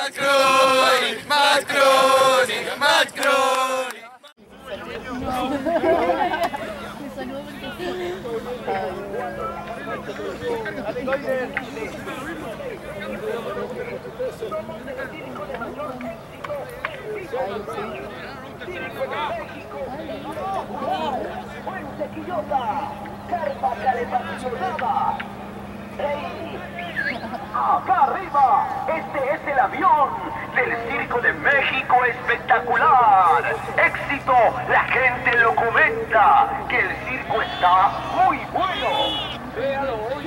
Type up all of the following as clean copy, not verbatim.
Macron, Macron, Macron. Fuente Quillota, carpa calefaccionada. ¡Ey! ¡Acá arriba! Este es el avión del Circo de México espectacular. ¡Éxito! La gente lo comenta, que el circo está muy bueno. Véalo hoy.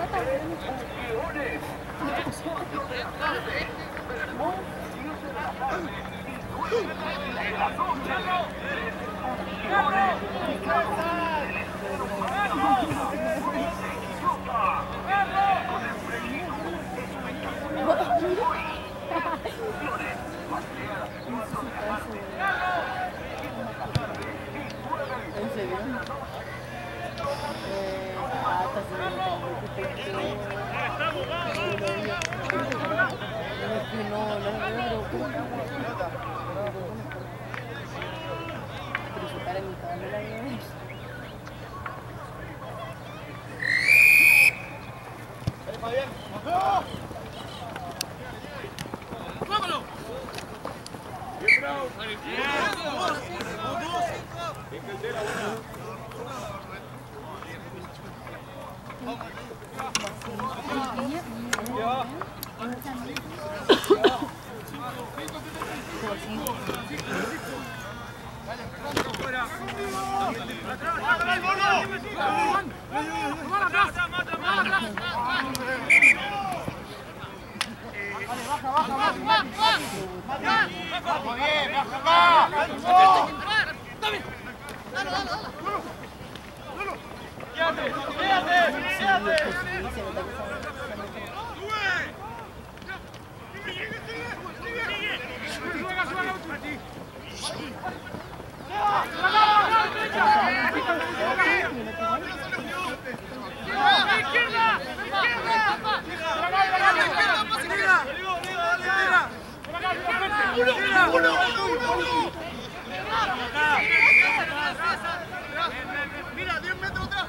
Mira, 10 metros atrás.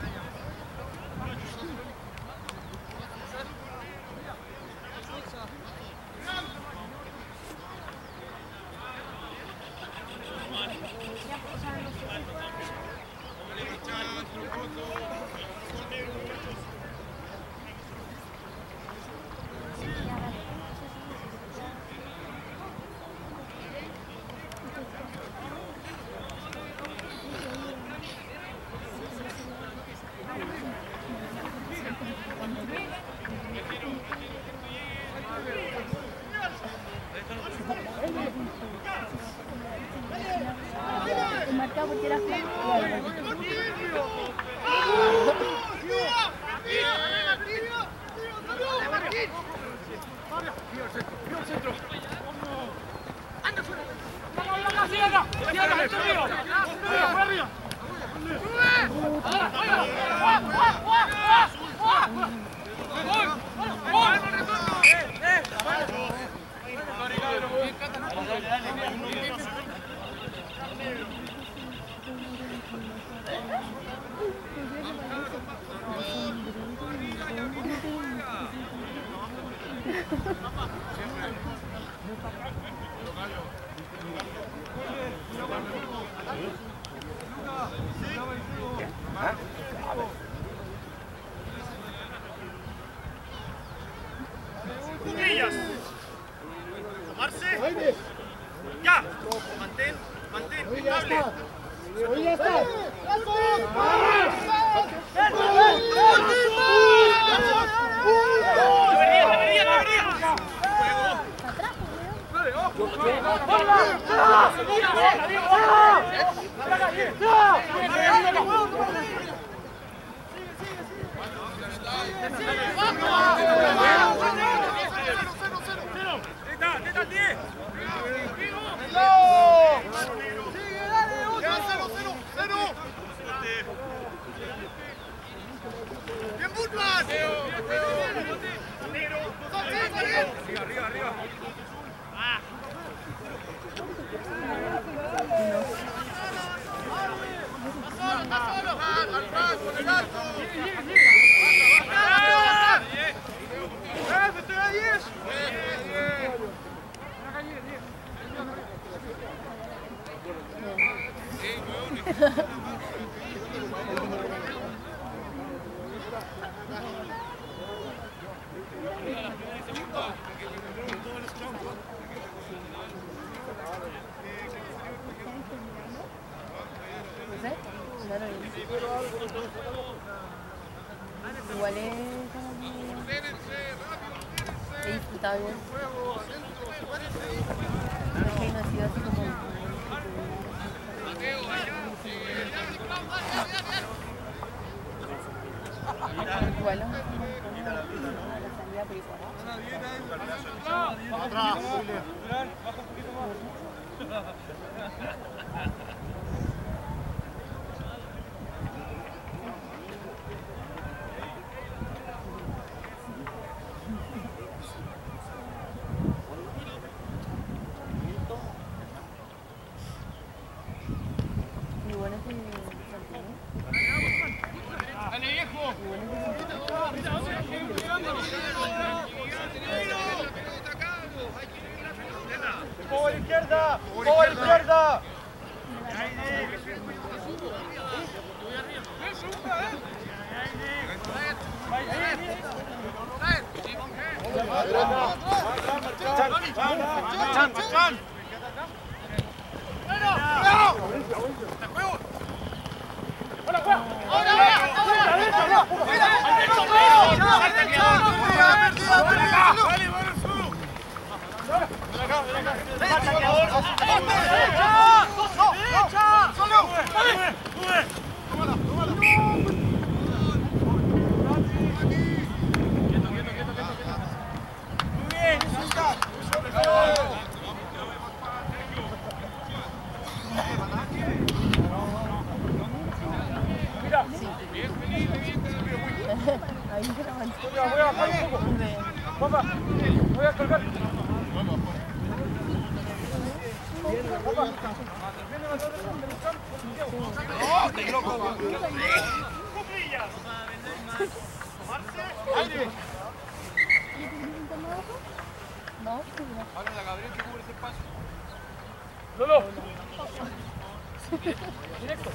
Porque era Cuclillas. Tomarse. Ya. Mantén estable. ¡Ahí ya está! Arriba. Igual es he disfrutado bien. Es que no ha sido así como igual la salida ¡Juego a la izquierda! ¡Juego a la izquierda! Voy a bajar un poco. Papá, voy a colgar. Papá, viene la otra ¡oh, te loco! ¡Cuclillas! ¡Tomarse! ¡Aire! no, Háblale a Gabriel que cubre ese espacio. ¡Lolo! Directo.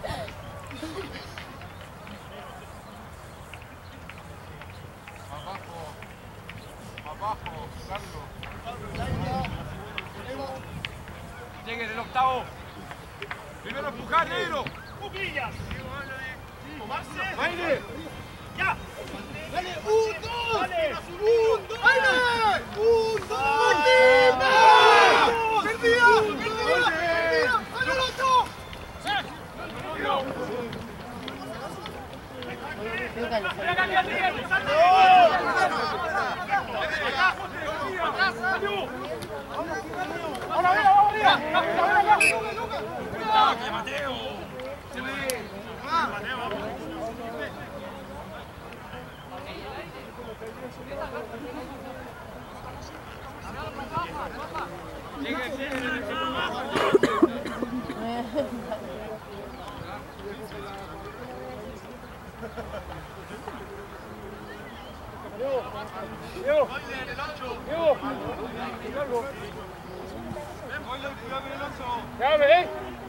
Abajo, Carlos. Lleguen el octavo. Primero empujar, negro. ¡Cuclillas! ¡Tomarse! ¡Aire! ¡Ya! ¡Dale! ¡Un, dos! ¡Dale! ¡Un, dos! ¡Aire! ¡Un, dos! ¡Perdida! ¡Perdida! ¡Perdida! ¡Dale el otro! ¡Ya ve!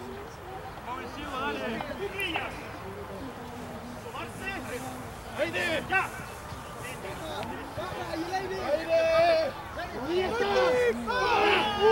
¡Cuclillas! ¡Tomarse! ¡Aire! ¡Ya! ¡Aire! ¡Ahí está!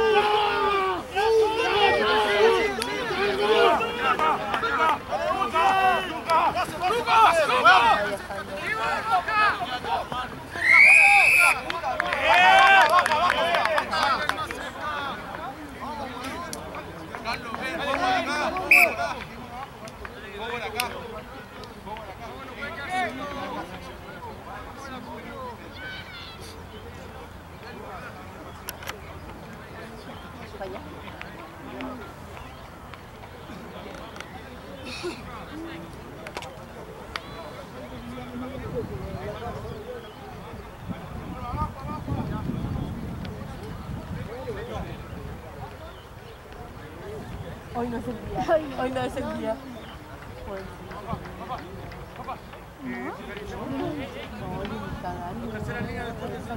Hoy no es el día. Hoy no es el día. Tercera línea después de esa.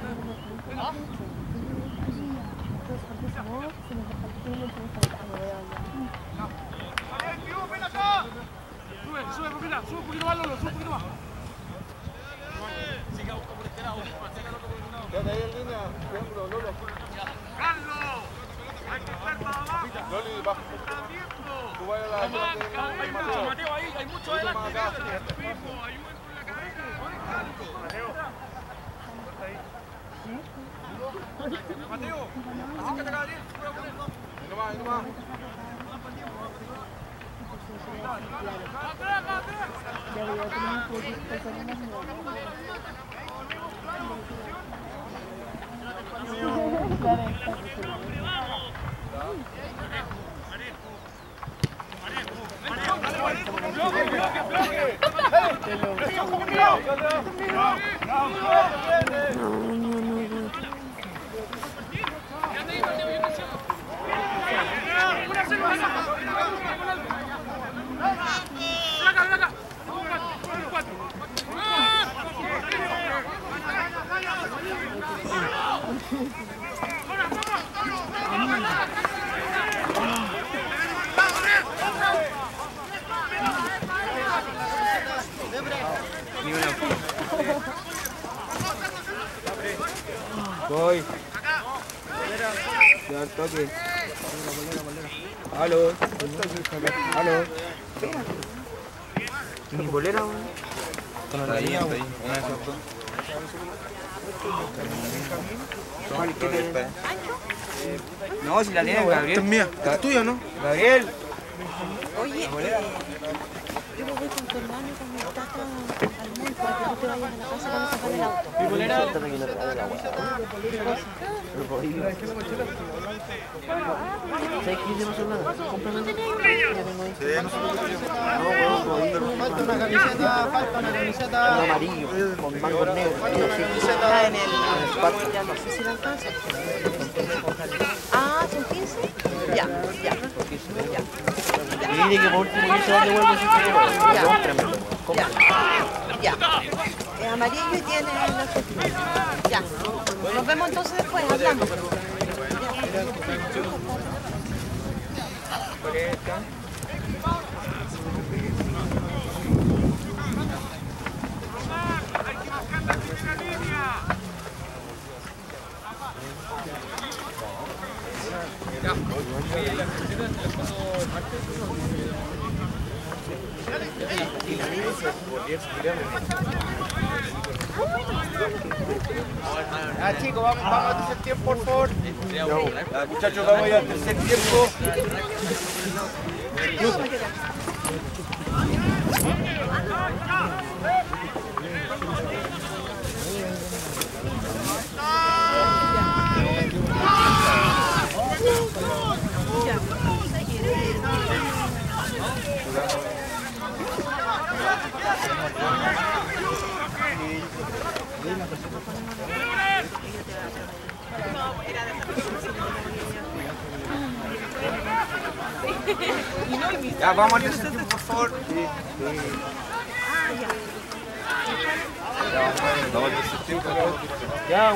¡Ven acá! Sube un poquito más, Lolo, sube un poquito más. Quédate ahí en línea, triángulo, Lolo. ¡Carlos! ¡Hay que estar para abajo! Loli, baja. Tú vayas a la zona de Hay mucho, Mateo, ahí, hay mucho adelante. más acá. Ayuden con la cabeza. Mateo. Mateo, acércate acá, Gabriel. Ahí nomás, ahí nomás. Voy. Ya al toque. Aló. Aló. Mi bolera, weón. Con la línea, weón. Una de esas dos. ¿Cuál qué? No, si la tiene Gabriel. Es mía. Es tuya, ¿no? Gabriel. Oye, yo voy con tu hermano y con mi tata al mall para que tú te vayas a la casa para sacar el auto. Mi bolera. ¿Sabes qué? No pasó nada. Cómprame. Falta una camiseta, Un amarillo, con mangos negros. Está en el ya no sé si lo alcanza. Ah, ¿son 15? Ya. Y dile que por último yo se la devuelvo si quiero. Ya. Es amarillo y tiene la cestita. Ya. Nos vemos entonces después, hablamos. chicos, vamos al tercer tiempo, por favor. Muchachos, vamos a ir al tercer tiempo. Ya, vamos al tercer tiempo, por favor. Vamos al tercer tiempo. Ya.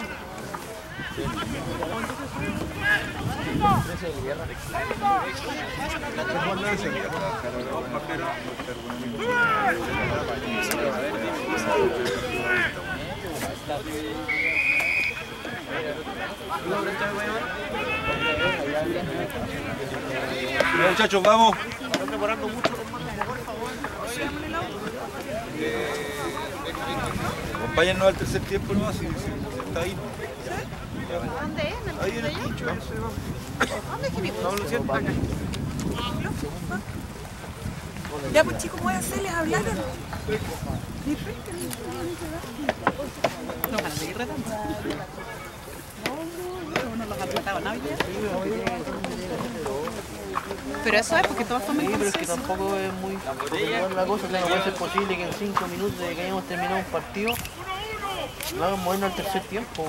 Muchachos, vamos. Están demorando mucho. Acompáñennos al tercer tiempo nomás, si está ahí. ¿Dónde es? Ahí en el pincho. ¿Dónde es que vivo? Vamos, Luciano. Acá. Ya, pues chicos, voy a hacerles hablar. No van a seguir retando. No los ha tratado nadie. Pero eso es porque todos toman Sí, pero es que conciencia. tampoco es muy... Una cosa que no puede ser posible que en 5 minutos de que hayamos terminado un partido no hagamos movernos al tercer tiempo.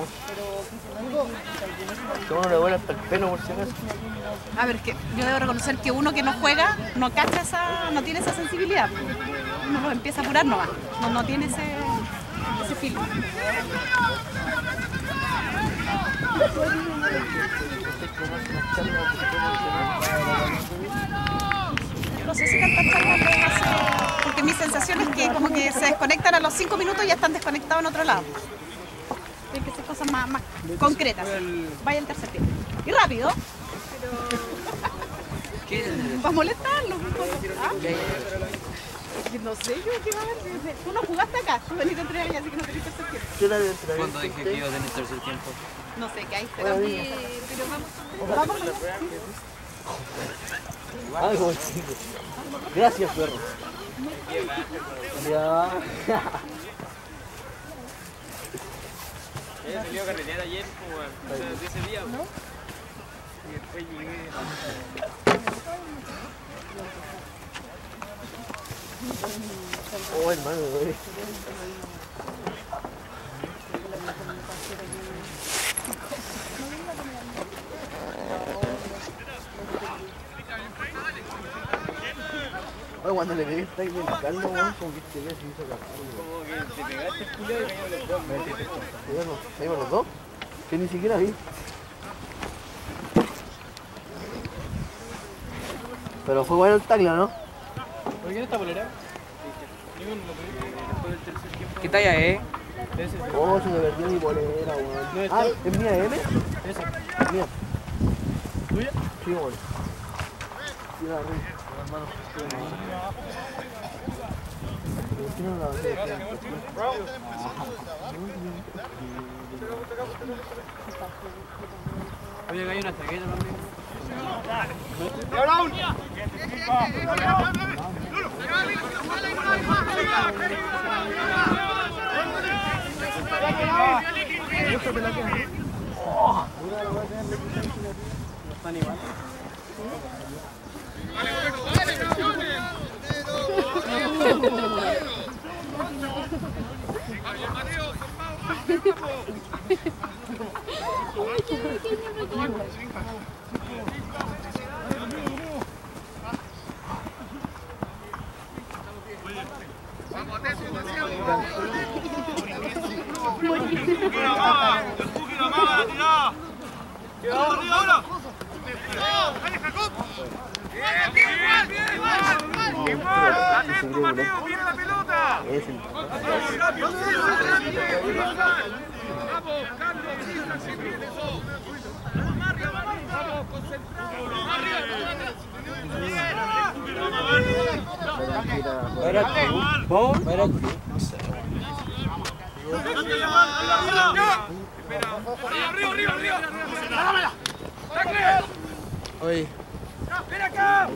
Que uno le vuela hasta el pelo por si acaso. A ver, es que yo debo reconocer que uno que no juega no cacha no tiene esa sensibilidad. Uno lo empieza a apurar nomás. No tiene ese filo. Yo no sé si tanta charla pueden hacer, porque mi sensación es que como que se desconectan a los 5 minutos y ya están desconectados en otro lado. Tienen que ser cosas más concretas. Vaya el tercer tiempo. Y rápido. Para molestarlo. ¿Ah? No sé yo qué va a ver. Tú no jugaste acá, tú veniste a entrenar allá, así que no tenés tercer tiempo. ¿Qué tal el entrenamiento? ¿Cuándo dije que iba a tener tercer tiempo? No sé qué hay, pero vamos. Algo chico. Gracias, perro. Ya. Ella salió a carretear ayer, pues, de ese día. ¿No? Y después llegué. Oh, hermano, güey. Oye, cuando le pegué está ahí en el caldo, weón, como que se ve así, hizo cagar. Como que te pegaste el culo y cayó los dos. ¿Se iban los dos? Que ni siquiera vi. Pero fue bueno el tackle, ¿no? ¿Por qué no está polera? ¿Qué talla es? Oh, se me perdió mi polera, weón. Ah, ¿es mía M? Esa. Mía. ¿Tuya? Sí, weón. Sí, la rica, hermano. ¿Por qué no la vendí? Oye, que hay una chaqueta también. ¡Atento, Mateo! ¡Viene la pelota! Es el... ¡Vamos, Carlos! ¡Vamos, concentrado! ¡Arriba! Oye. ¡Ven acá!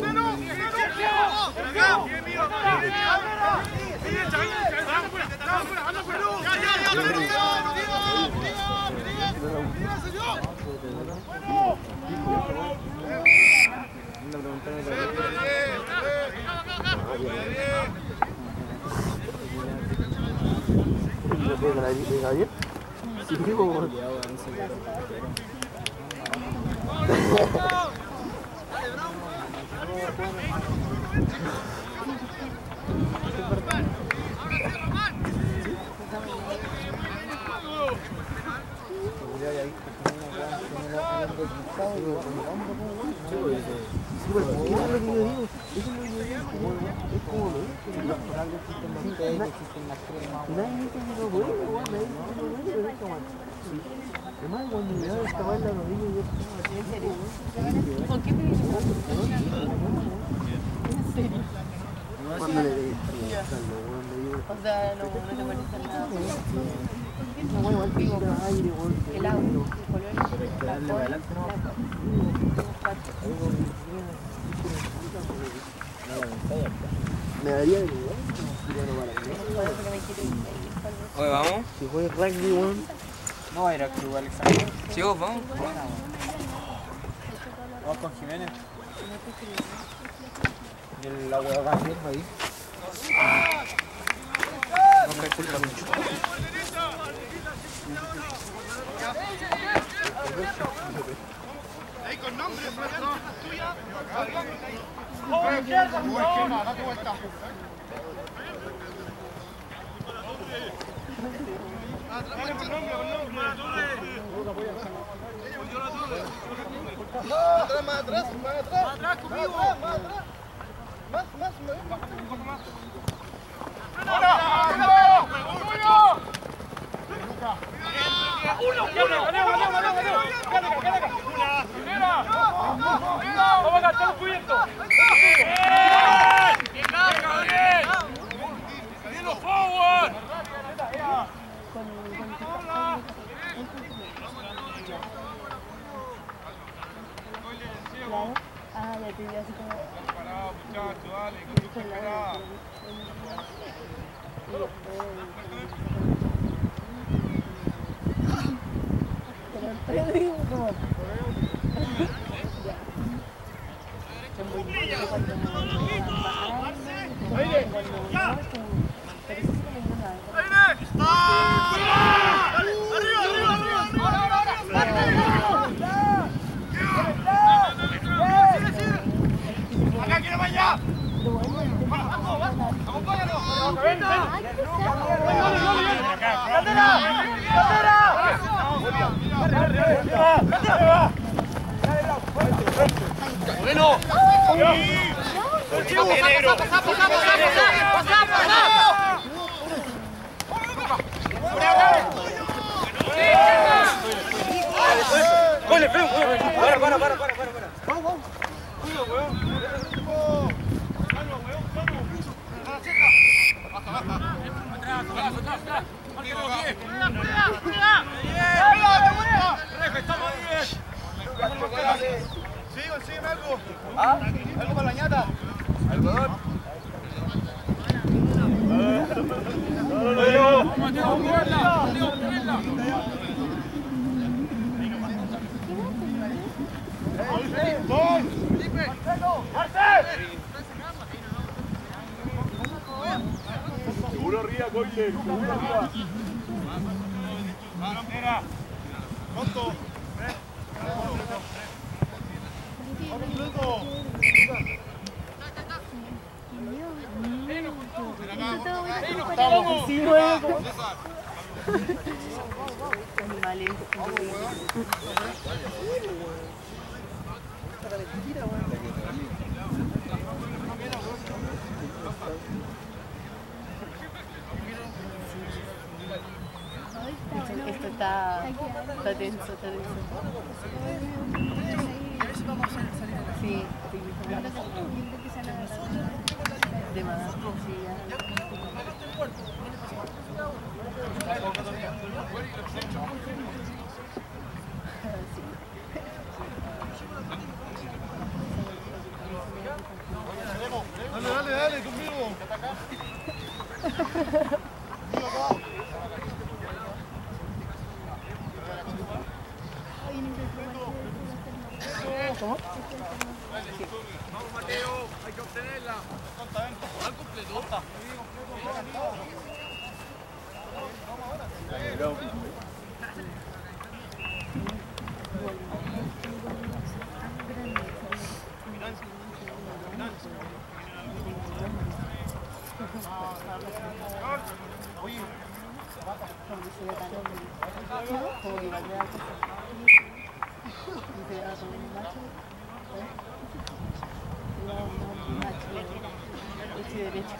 Me daría de lugar. Oye, vamos. Si fue rugby, weón. No va a ir a club, Alexander. Sí, vos, vamos. Vamos con Jiménez. Y la hueá ahí. No me culpa mucho. Ahí con nombre, tuya. Date vuelta. Más atrás conmigo. Más. Vamos acá, estamos cubiertos. ¡Bien, forward! Ah, ya te vi así como... Parado, muchacho, dale, que tú te esperás. Pero digo como... ¡Acá quiero vaya! ¡Bueno! Sígueme algo. ¿Ah? ¿Algo para la ñata? ¿Algodón? Seguro arriba, Coile. Seguro arriba. Mira. Pronto. Sí, luego. Animales. Esto está tenso, está tenso. Sí, de más, sí, ya. Dale, conmigo. ¿Cómo? Vamos, Mateo, hay que obtenerla. Al completo. Derecha.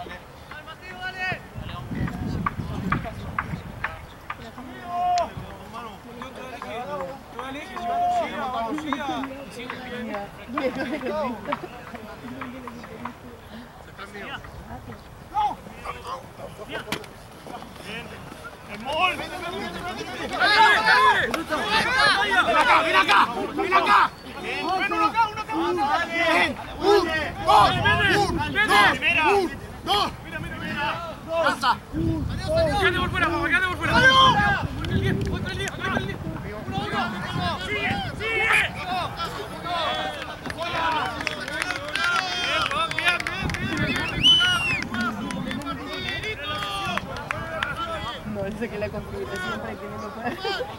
No, dice que la configuración para que no lo pueda.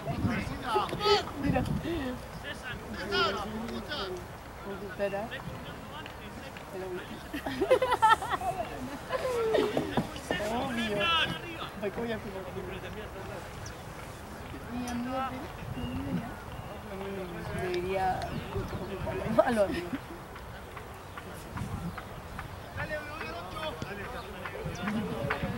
Mira. Computadora. Obvio. ¿Para qué voy a filmar? Mi amigo debería a los amigos. Dale,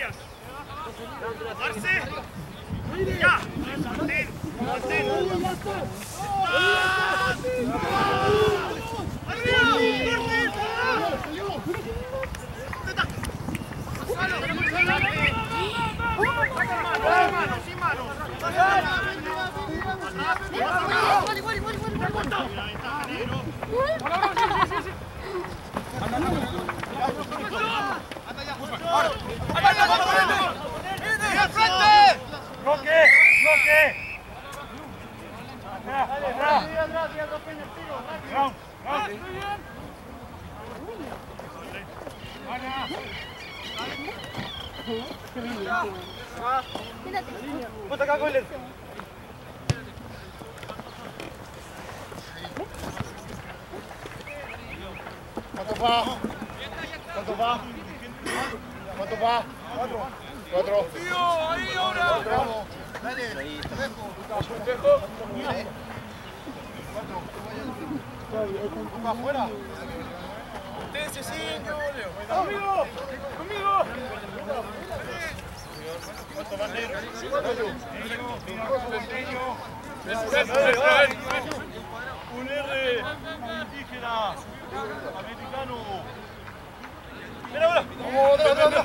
¿Cuánto va? 4. Ahí ahora. ¿Va afuera? Tense 5, Leo. ¡Conmigo! ¡Conmigo! ¿Cuánto más negro? Un R indígena americano. Mira ahora. ¡Vamos, otra!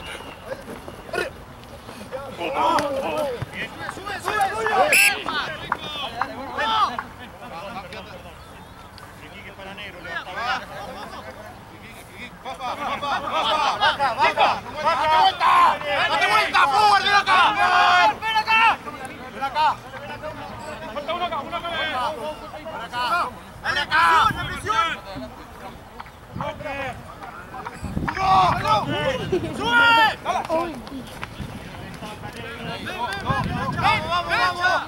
¡Date vuelta! ¡Forward! ¡Ven acá! ¡Ven acá! ¡Ven acá! ¡Falta una acá! ¡Una acá! ¡Ven acá! ¡Ven acá! ¡Vamos!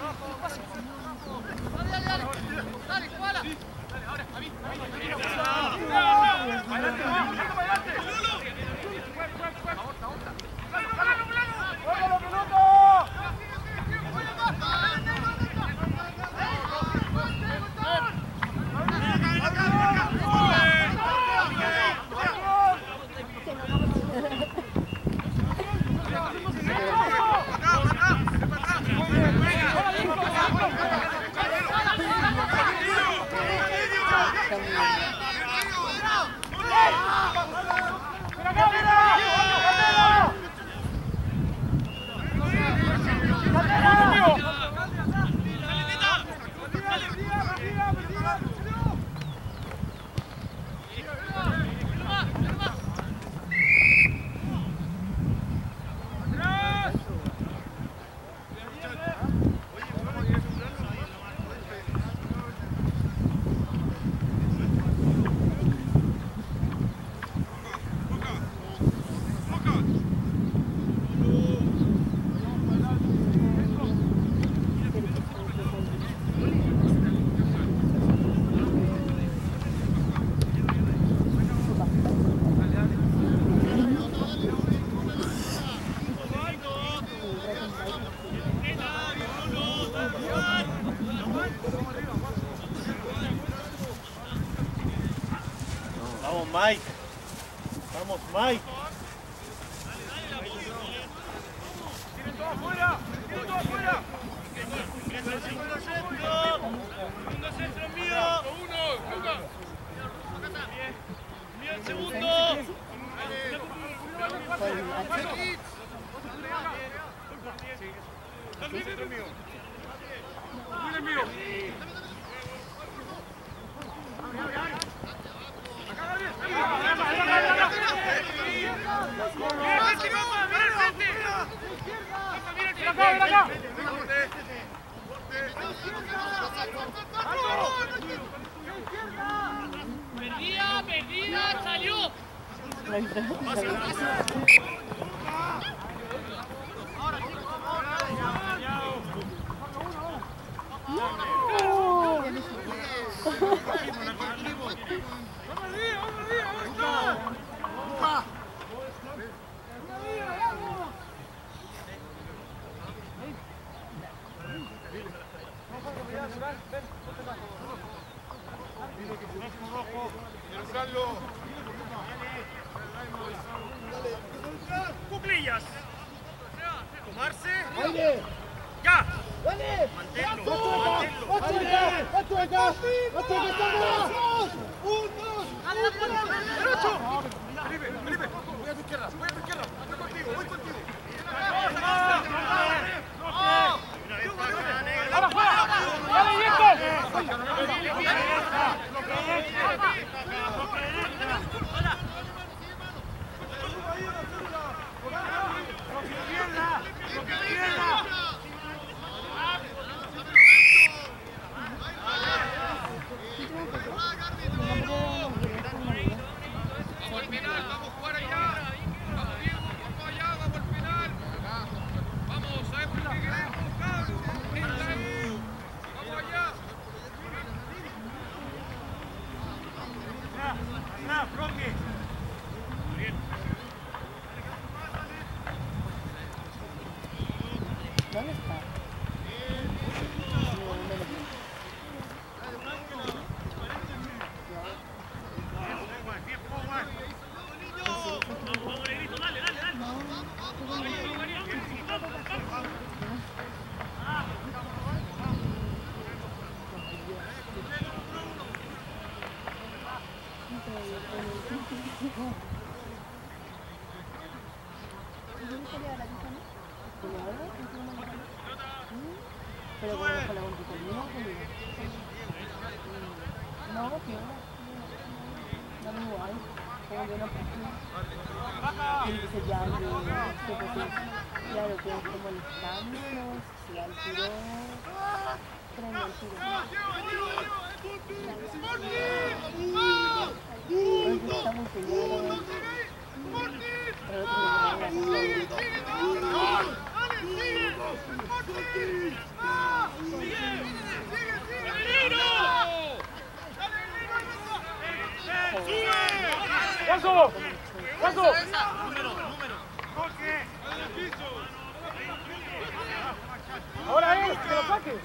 Vamos, Mike. Vamos, Mike. ¡Tienen todo afuera! ¡Tienen todo afuera! Segundo centro mío. Mío el segundo. Centro mío. Perdida, salió. ¡Quiero usarlo! cuclillas. Tomarse. Aire. Ya. Dale. Manténlo. Manténlo. Derecho. Felipe. Voy a tu izquierda. Voy contigo. Voy contigo. ¡Ahora fuera! ¡Dale, Víctor! Vamos a jugar allá. Vamos, Diego, vamos allá, vamos al penal. Vamos, sabemos lo que queremos, cabros. Vamos allá. Roque. ¿Dónde está? Pero con la contribución no, que no me igual, como que no tiene que ser ya claro que es como el cambio, si al tiro, prende el tiro. Está muy peleado, pero el otro ¡Eso! Ahora es, que lo saque.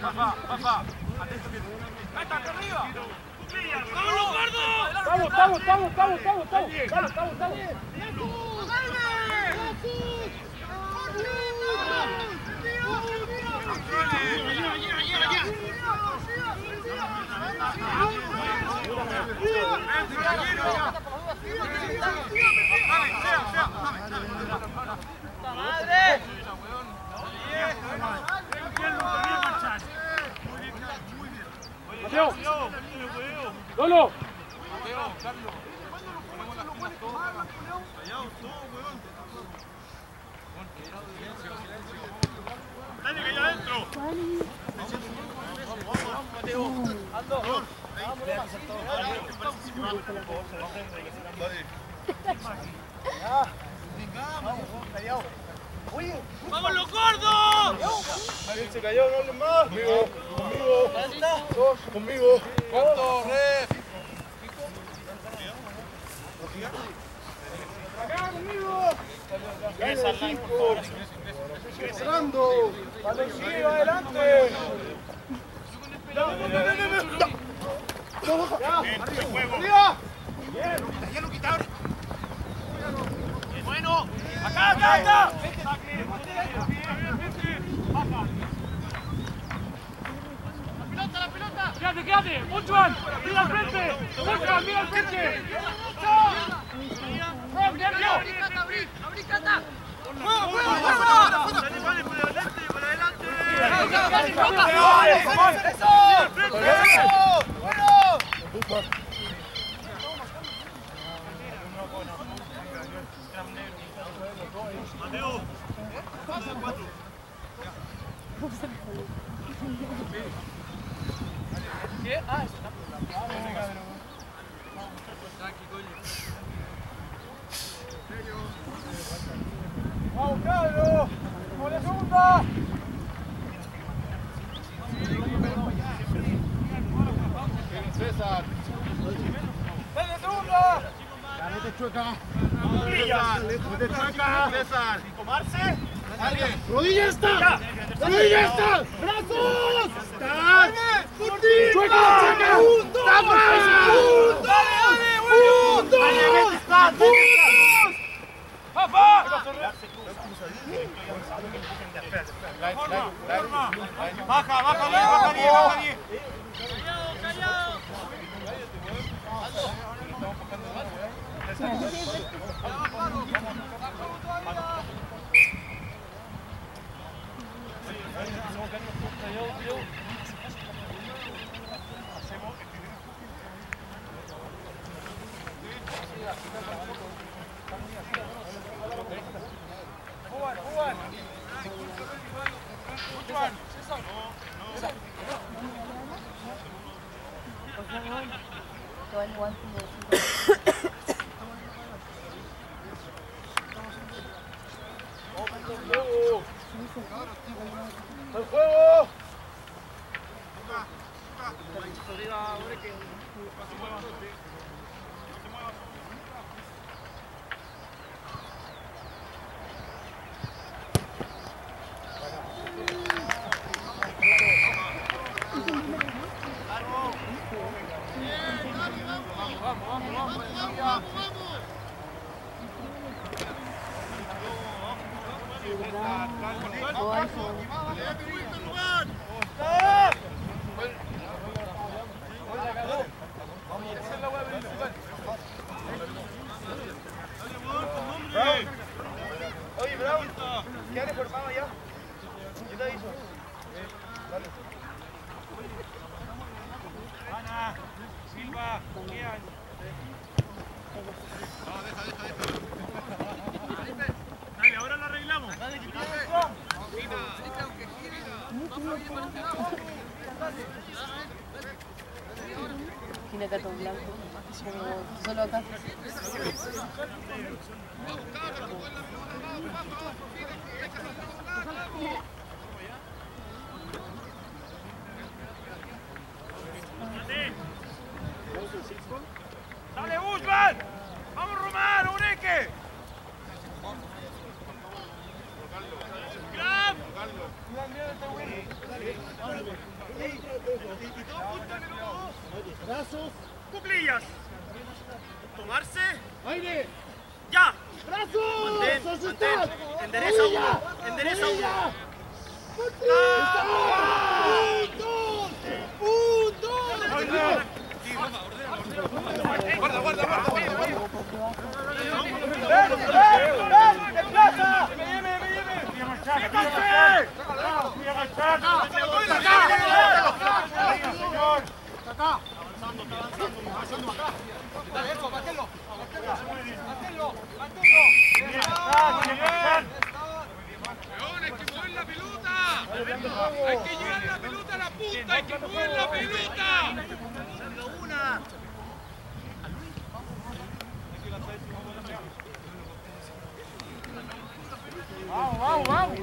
¡Lolo! ¡Dale que allá adentro! ¡Vamos los gordos! Alguien se cayó, no hablen más. Conmigo, conmigo. Conmigo. ¿Cuánto, ref? Acá conmigo. Esa line, por favor. Cerrando. Sigue adelante. ¡Arriba! ¡Ya lo quitaron! ¡Bueno! ¡Acá, acá, acá! ¡La pelota! ¡Quédate, quédate! ¡Muchuan! ¡Mira al frente! ¡Muchuan, mira al frente! ¡Abrí, Cata! ¡Juego, juego, juego! ¡Dale, por adelante, por adelante! ¡Eso! ¡Bueno! Mateo. ¿Qué? Ah, ¡Vamos, Carlos! ¡Por la segunda! César. ¡Dale, segunda! ¡Dale, chueca! ¡Mete chueca! ¡César! ¿Tomarse? ¡Alguien! ¡Rodilla está! ¡Rodilla está! ¡Brazos! ¡Está! ¡Chueca, chueca! ¡Juntos! ¡Juntos! ¡Dale, ¡juntos! ¡Juntos! ¡Papá! Baja, baja, baja, baja. Callado. ¡Al juego! Oye, Bravo, ¿qué reformado ya? ¿Qué te hizo? Dale. Ana, Silva, Kian. No, deja. Dale, ahora lo arreglamos. Dale, que Tiene cartón blanco, como solo acá. ¡Dale, Usman! ¡Vamos, Román! ¡Ureque! ¡Grab! Brazos. Cuclillas. Tomarse. Aire. Ya. Brazos. Mantén. Ajustar. Endereza uno. Endereza uno. Guarda, guarda, guarda. ¡Desplaza! Hay que mover la pelota. Hay que llevar la pelota a la punta. Hay que mover la pelota. Una. Vamos, vamos, vamos.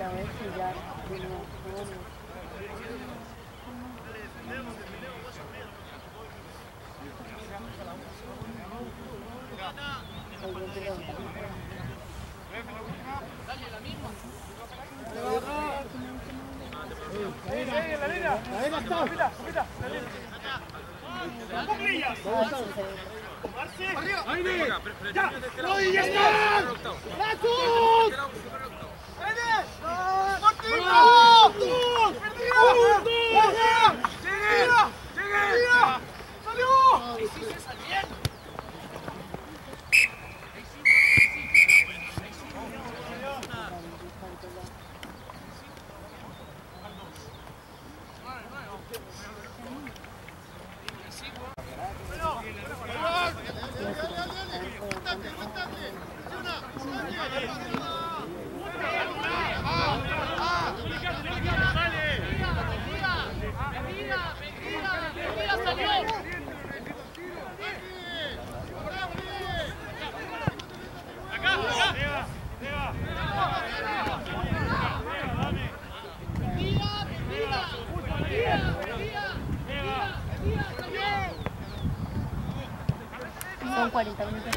Son 40 minutos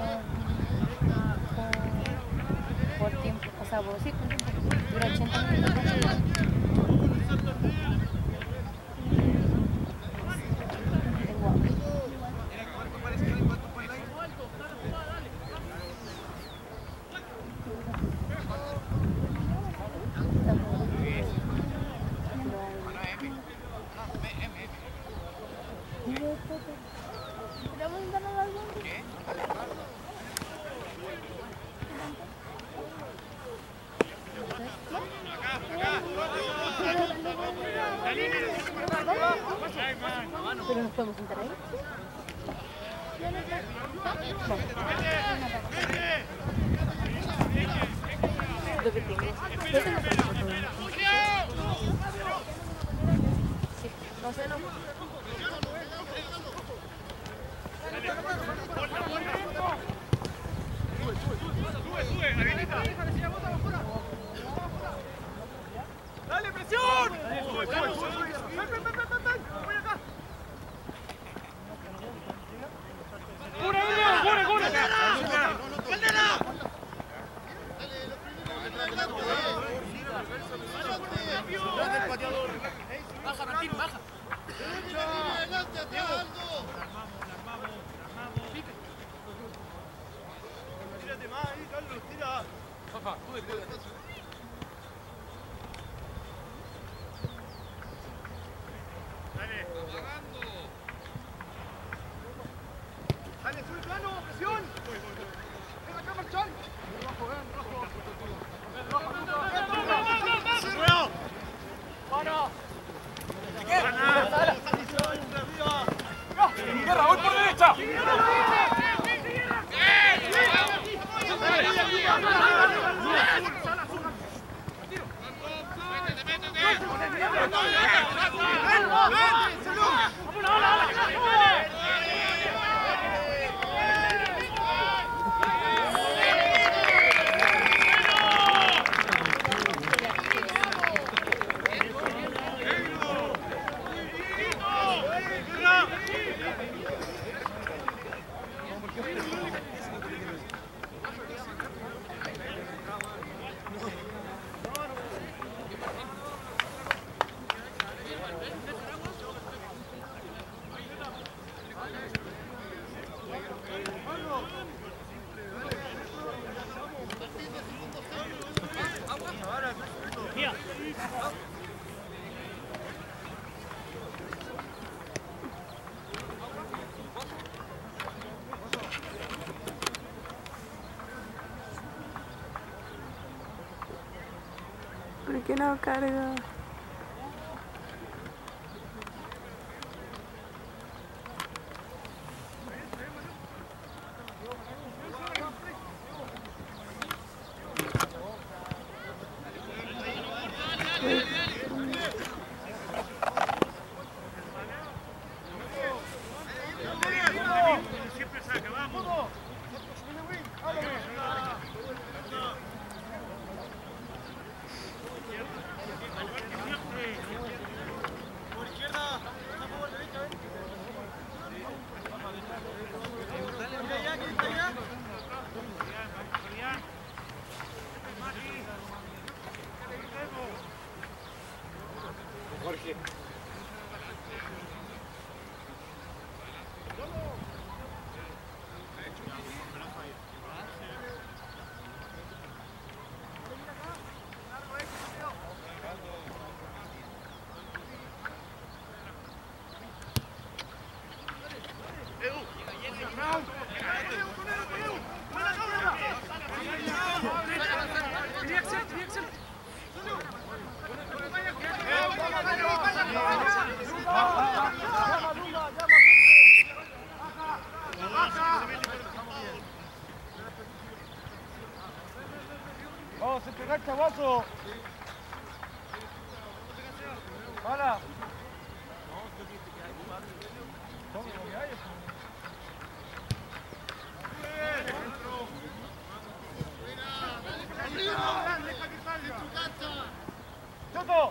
por tiempo, o sea, sí, por tiempo. Dura 80 minutos. Tengo hambre. Pero nos podemos sentar ahí. Lo que tienes. Sí, no sé, no. ¡Dale presión! Baja, Martín, baja. Tírate más ahí, Carlos, tira. Rafa, tú descuida. Dale. Apagando. Dale, sube plano, presión. Ven acá, Marchán. ¡Ruego! ¡Para! ¡Guerra, voy por derecha! ¿Por qué no carga? Siempre saca, vamos. Por izquierda, a favor, derecha, ¿ven? Jorge. Vamos, se pega el chavazo. Para. ¡Choto!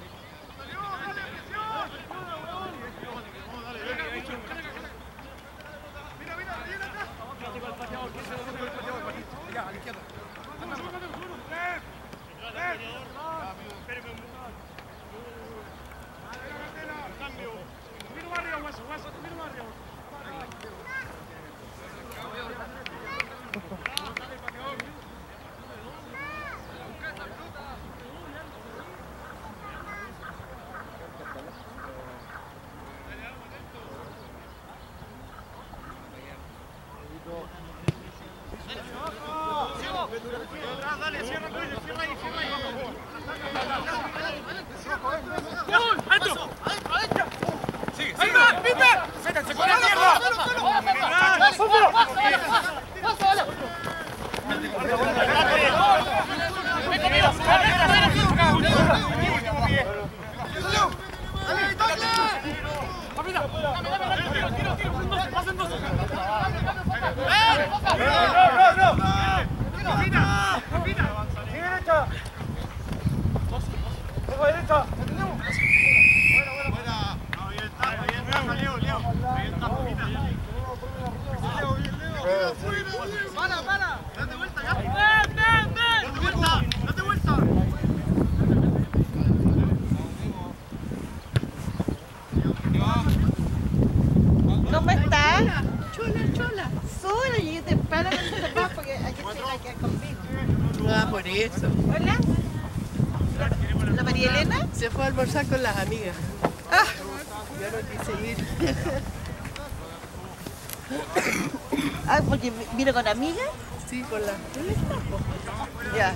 Dale, cierra ahí, cierra ahí. ¡Adentro! ¡Sigue! ¡Ahí va! ¡Pipe! ¡Métanse con la mierda! ¿Cómo estás? Chula. Sola, llegué temprano con tus papás porque hay que quedar conmigo. Ah, por eso. Hola. ¿La María Elena? Se fue a almorzar con las amigas. Ah. Yo no quise ir. Ah, porque vino con amigas. Sí, con las... Ya.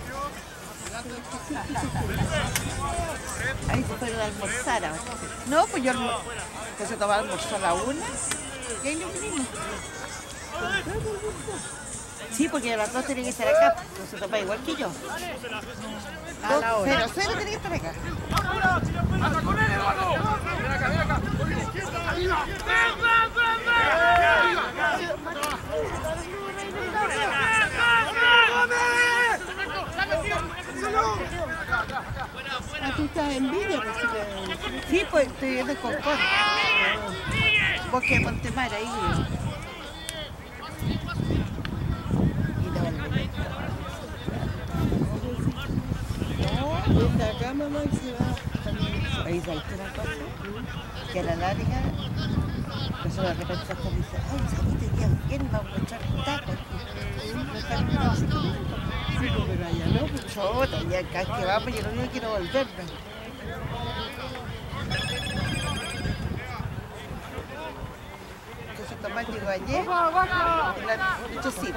Ahí se fueron a almorzar ahora. No, pues yo pues se tomaba almorzar a la 1 y ahí nos vinimos. Sí, porque a las 2 tiene que estar acá, pues se toma igual que yo. A la hora. 0 tiene que estar acá. ¡Hasta con él, Eduardo! ¡Ven acá, ven acá! Ah, tú estás en Villa, pues, sí, pues estoy viendo en Concord. Bosque de Montemar, ahí. No, desde acá mamá y se va. Ahí está una cosa, que a la larga, eso de repente hasta dice, ay, saliste bien, bien, vamos a echar tacos. Sí, pero allá no, pues. Chota, ya acá que vamos, yo no quiero volverme. Entonces Tomás llegó ayer. Esto sí.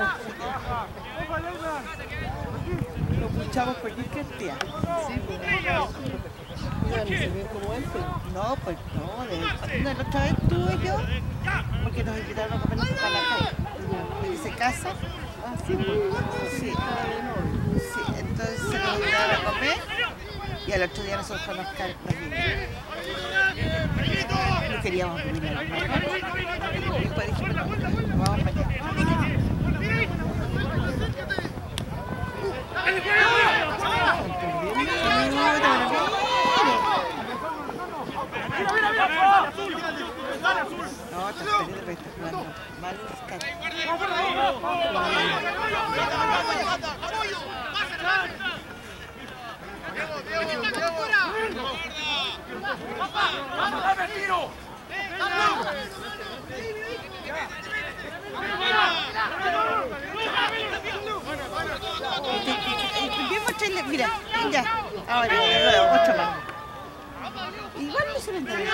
Lo puchamos por cualquier día. Sí, pues. Ya no se ve como antes. No, pues no. La otra vez estuve yo, porque nos invitaron a comer para la calle. Y se casa. Ah, sí, pues. Sí. Sí, entonces nos invitaron a comer y al otro día nosotros fuimos a buscar no queríamos venir a y después dijimos, no, vamos para allá. No, te esperé de que estás jugando mal mira, ya, ahora, otro más. Igual no se lo entiende.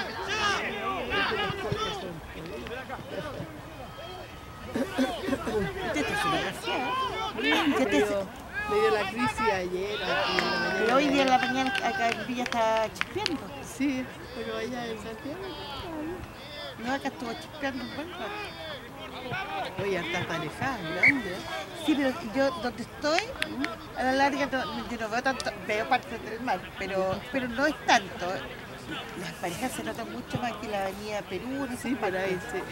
Me dio la crisis ayer. Pero hoy día en la mañana acá en Villa está chispeando. Sí, pero allá en Santiago. No, acá estuvo chispeando un buen rato. Oye, está alejada, grande. Sí, pero yo donde estoy, a la larga yo no veo tanto, veo parte del mar, pero no es tanto. Las parejas se notan mucho más que la avenida Perú, no sé. Sí, por ahí, sí.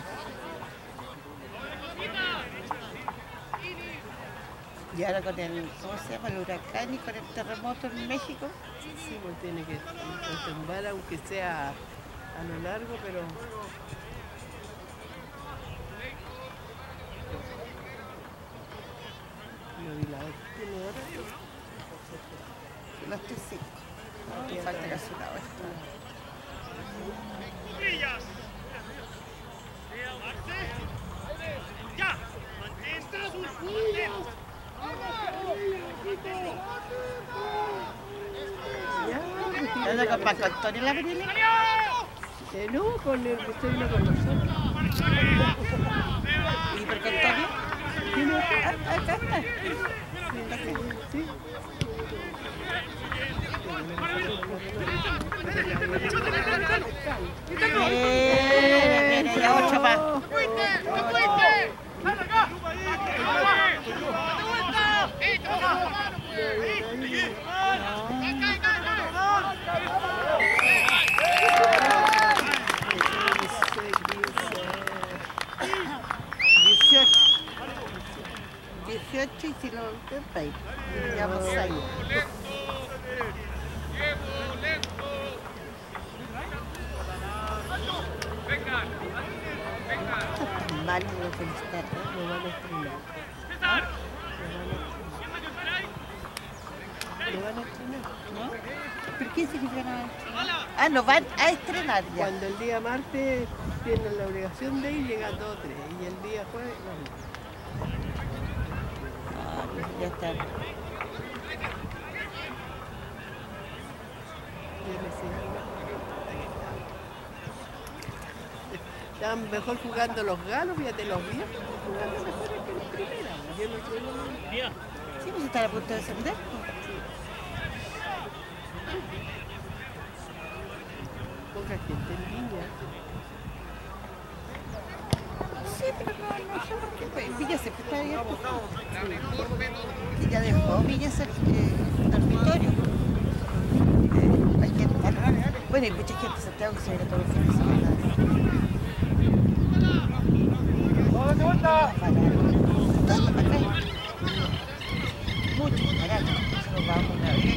Y ahora con el, ¿cómo se llama? El huracán y con el terremoto en México. Sí, pues tiene que tumbar aunque sea a lo largo, pero... No vi la hora. ¿Tiene hora? Las 3:05. No, falta casi una hora. ¡Ya! ¡Mantente azul! ¿Estás con Marco Antonio en la película? No, con el que estoy con nosotros. ¿Y Marco Antonio? Acá está. Sí. Ya 8 más. Y si lo veis, ya vamos ahí. Vengan, vengan. Está tan mal lo felicitar, ¿no? Lo van a estrenar. Lo van a estrenar. ¿No? ¿Por qué significa nada? Ah, lo van a estrenar ya. Cuando el día martes tienen la obligación de ir, llegan 2 o 3. Y el día jueves, no. Ah, pues ya está. Estaban mejor jugando los galos, fíjate, los viejos jugando mejor que los primeros. Yo no sé. Sí, pues están a punto de descender. Poca gente en línea. Sí, pero no sé por qué. Pues, Villa siempre está abierto. Sí. Ya dejó Villa ser dormitorio. Hay gente, bueno, hay mucha gente en Santiago que se viene todos los fines de semana. Todo para acá. Mucho más barato. Nosotros vamos una vez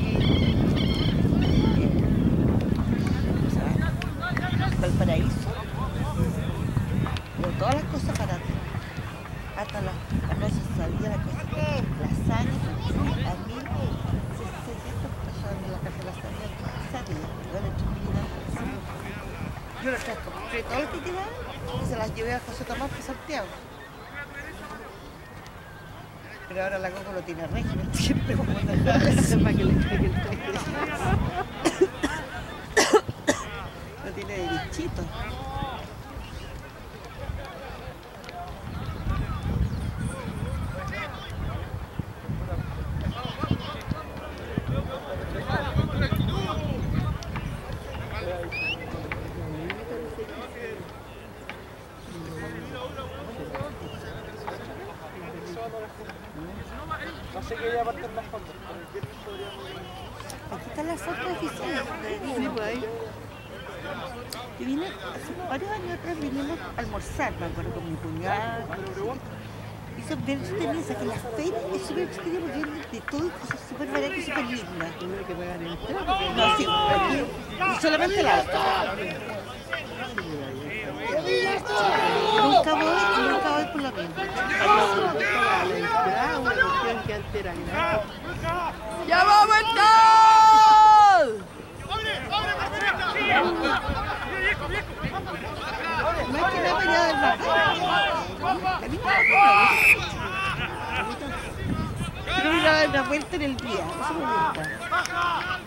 Valparaíso. Pero todas las cosas baratas. Hasta las noches salía la cosa. Lasaña a 1.600 pesos de la casa de lasaña. Salía. Yo lo trajo, compré todo lo que quedaba y se las llevé a José Tomás de Santiago. Pero ahora la Coco lo tiene régimen, siempre como una para que le caiga el precio. No sé qué día partir las fotos, pero el viernes podríamos... Aquí están las fotos oficiales. Sí, por ahí. Y vine, hace varios años atrás vinimos a almorzar, me acuerdo, con mi cuñada. Y son bien entretenidas, que la feria es súper entretenida porque vienen de todo y cosas súper baratas y súper lindas. Tiene que pagar el entrada. No, sí, aquí, y solamente la alta. Nunca voy por lo mismo. La entrada, una cuestión que antes era gratis. ¡Ya vamos a estar! No es que no venía del pero ir a dar una vuelta en el día, eso me gusta.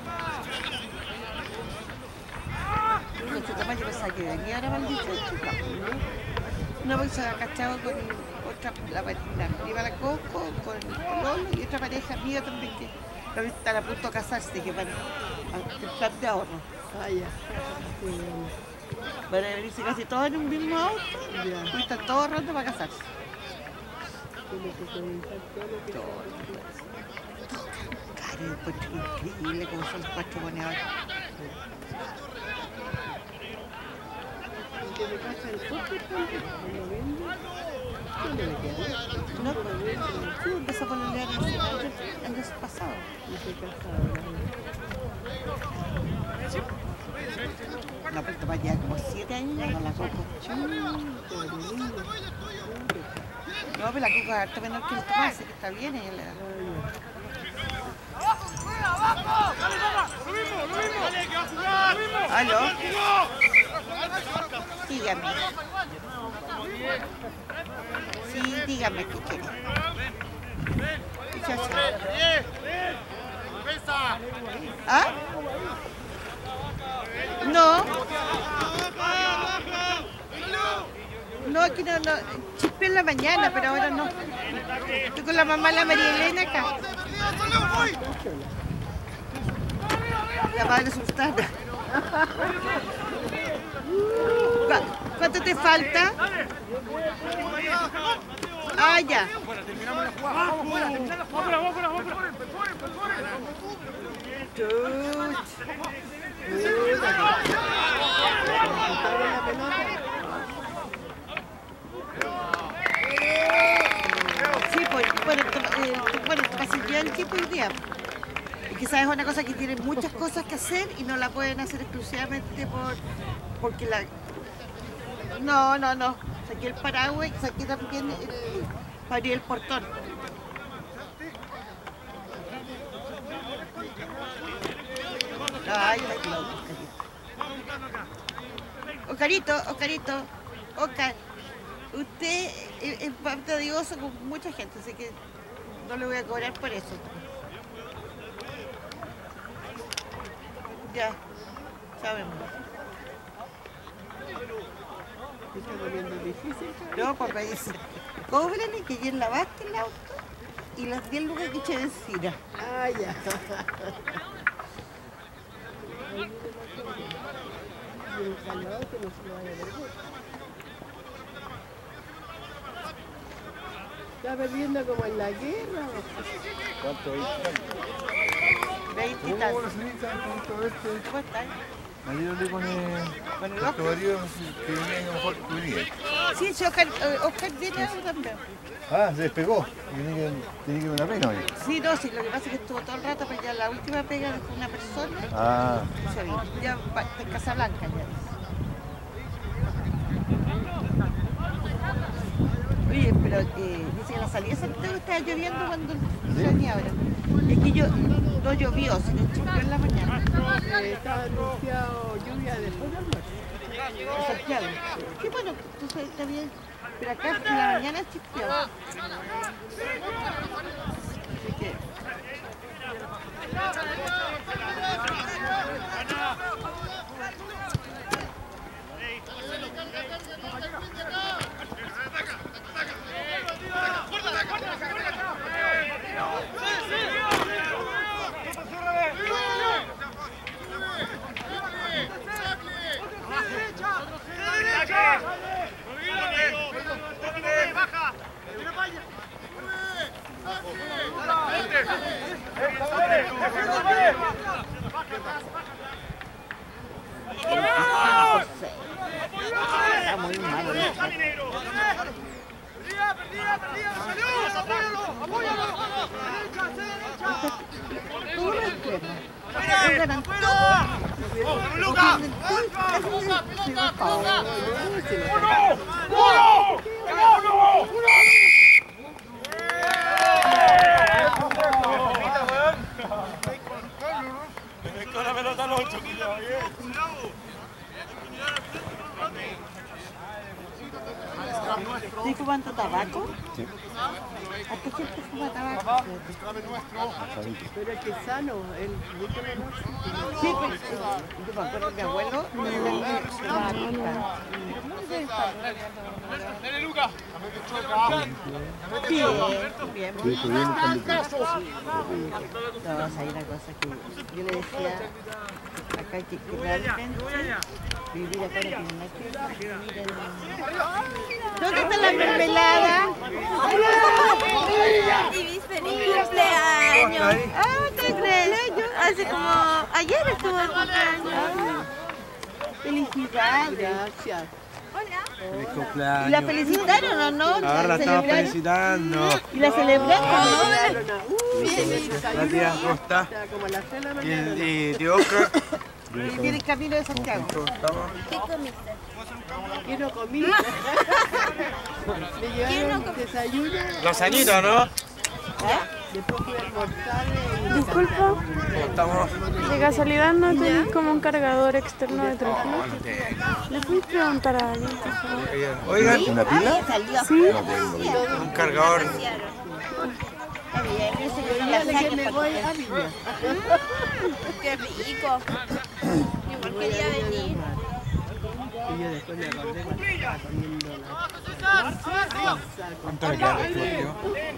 Con su tamaño pensaba que venía ahora maldito. Una bolsa cachado con otra, la prima la Coco, con el Lolo y otra pareja amiga también que ahorita están a punto de casarse, que van al plan de ahorro. Ah, ya. Van a venirse casi todos en un mismo auto Ya. y están todos ahorrando para casarse. Tiene que comenzar todo lo que Caro, encuentro increíble como son los cuatro monedas. que me pasa el coche también. Cuando vende, ¿qué le queda? No, pues sí, empezó a ponerle el año pasado. No estoy casado. No, pero toma ya como 7 años ya con la Coco. No, pero la Coco es harto menor que el Tomás, así que está bien ella le da. ¿Aló? Dígame. Sí, dígame qué quiere. ¿Ah? No. No, aquí no. Chispé en la mañana, pero ahora no. Estoy con la mamá de la María Elena acá. La madre Sultana. ¿Cuánto te falta? Ah, ya. Sí, pues, bueno, va a ser ya el tiempo hoy día. Y quizás es una cosa que tienen muchas cosas que hacer y no la pueden hacer exclusivamente porque la... No. Saqué el paraguas y saqué también para abrir el portón. Ay, Oscarito, Oscar, usted es patadioso con mucha gente, así que no le voy a cobrar por eso. Ya, sabemos. Se está poniendo difícil. No, papá dice, cóbrale que ayer lavaste el auto y las 10 lucas que eché de encina. Ah, ya. Y el calor que no se lo vaya a perder. Está perdiendo como en la guerra. ¿Cuánto hay? 20 y tantos. Hola, señorita, ¿cómo está? ¿Cómo están? Ayer hablé con el Oscar. marido que venía a lo mejor que venía. Sí, Oscar viene ahora también. Ah, se despegó. Tenía que ir una pena hoy. Sí, no, sí, lo que pasa es que estuvo todo el rato, pero ya la última pega dejó una persona Ah, y se vino. Ya va en Casablanca ya. Oye, pero dice que la salida de Santiago estaba lloviendo cuando se venía ahora. Es que no llovió, sino chispeó en la mañana. Estaba anunciado lluvia después del almuerzo. En Santiago. Sí, bueno, entonces está bien. Pero acá en la mañana chispeó. Así que... Ganan todo. ¡Luca! Con la pelota al 8, ¿Estoy fumando tabaco? Sí. ¿A qué gente fuma tabaco? Pero es que es sano, el mucho menor. Sí, pues, yo me acuerdo que mi abuelo fumaba coca. ¡Dale, Luca! Bien. Sí, estoy bien, No, o sea, hay una cosa que yo le decía, acá hay que realmente vivir acá no tiene nada que ver, vivir en... ¿Dónde está la mermelada? Y feliz cumpleaños. ¿Qué crees? Hace como... Ayer estuvo el cumpleaños. Felicidades. Gracias. Hola. Feliz cumpleaños. ¿Y la felicitaron o no? Ahora la estamos felicitando. ¿Y la celebraron? La tía Costa Como a las 3 de la y mañana. el tío Oscar. Y viene camino de Santiago. ¿Cómo estamos? ¿Qué comiste? ¿Qué no comí? Me llevaron desayuno. Los añitos, ¿no? Después fui a almorzar. Disculpa, ¿Cómo estamos? de casualidad no tenés como un cargador externo de 3 kilos. ¿Le puedes preguntar a alguien, por favor? Oigan, ¿Una pila? Sí. No tengo. un cargador. Está bien, ese que la Que saque me para voy a Viña. Qué rico. Igual quería venir. Y yo después me acordé cuando estaba comiendo ¿Cuánto le queda de tío?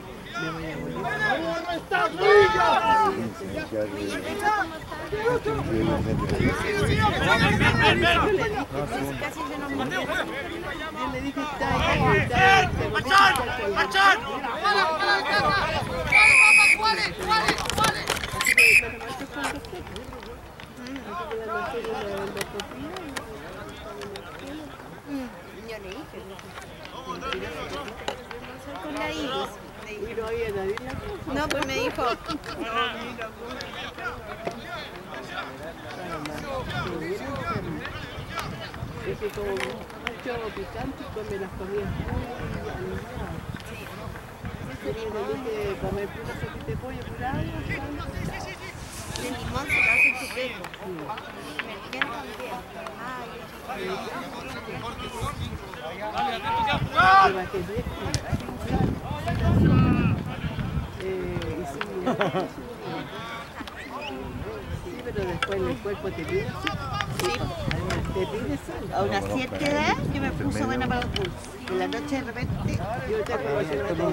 Casi se nos murió. Yo le dije, está ¡Machán! Yo le dije. Con la Iris. y no había nadie en la casa. No, pues me dijo. Es que como mucho picante come las comidas muy alineadas. Tenía que comer pura sopita de pollo curado. El limón se lo hace chupero. Merquén también. Lleva que sí, pero después el cuerpo te pide te pide sal. A una cierta edad yo me puse buena para los dulces. En la noche de repente... Yo te puedo hacer todo.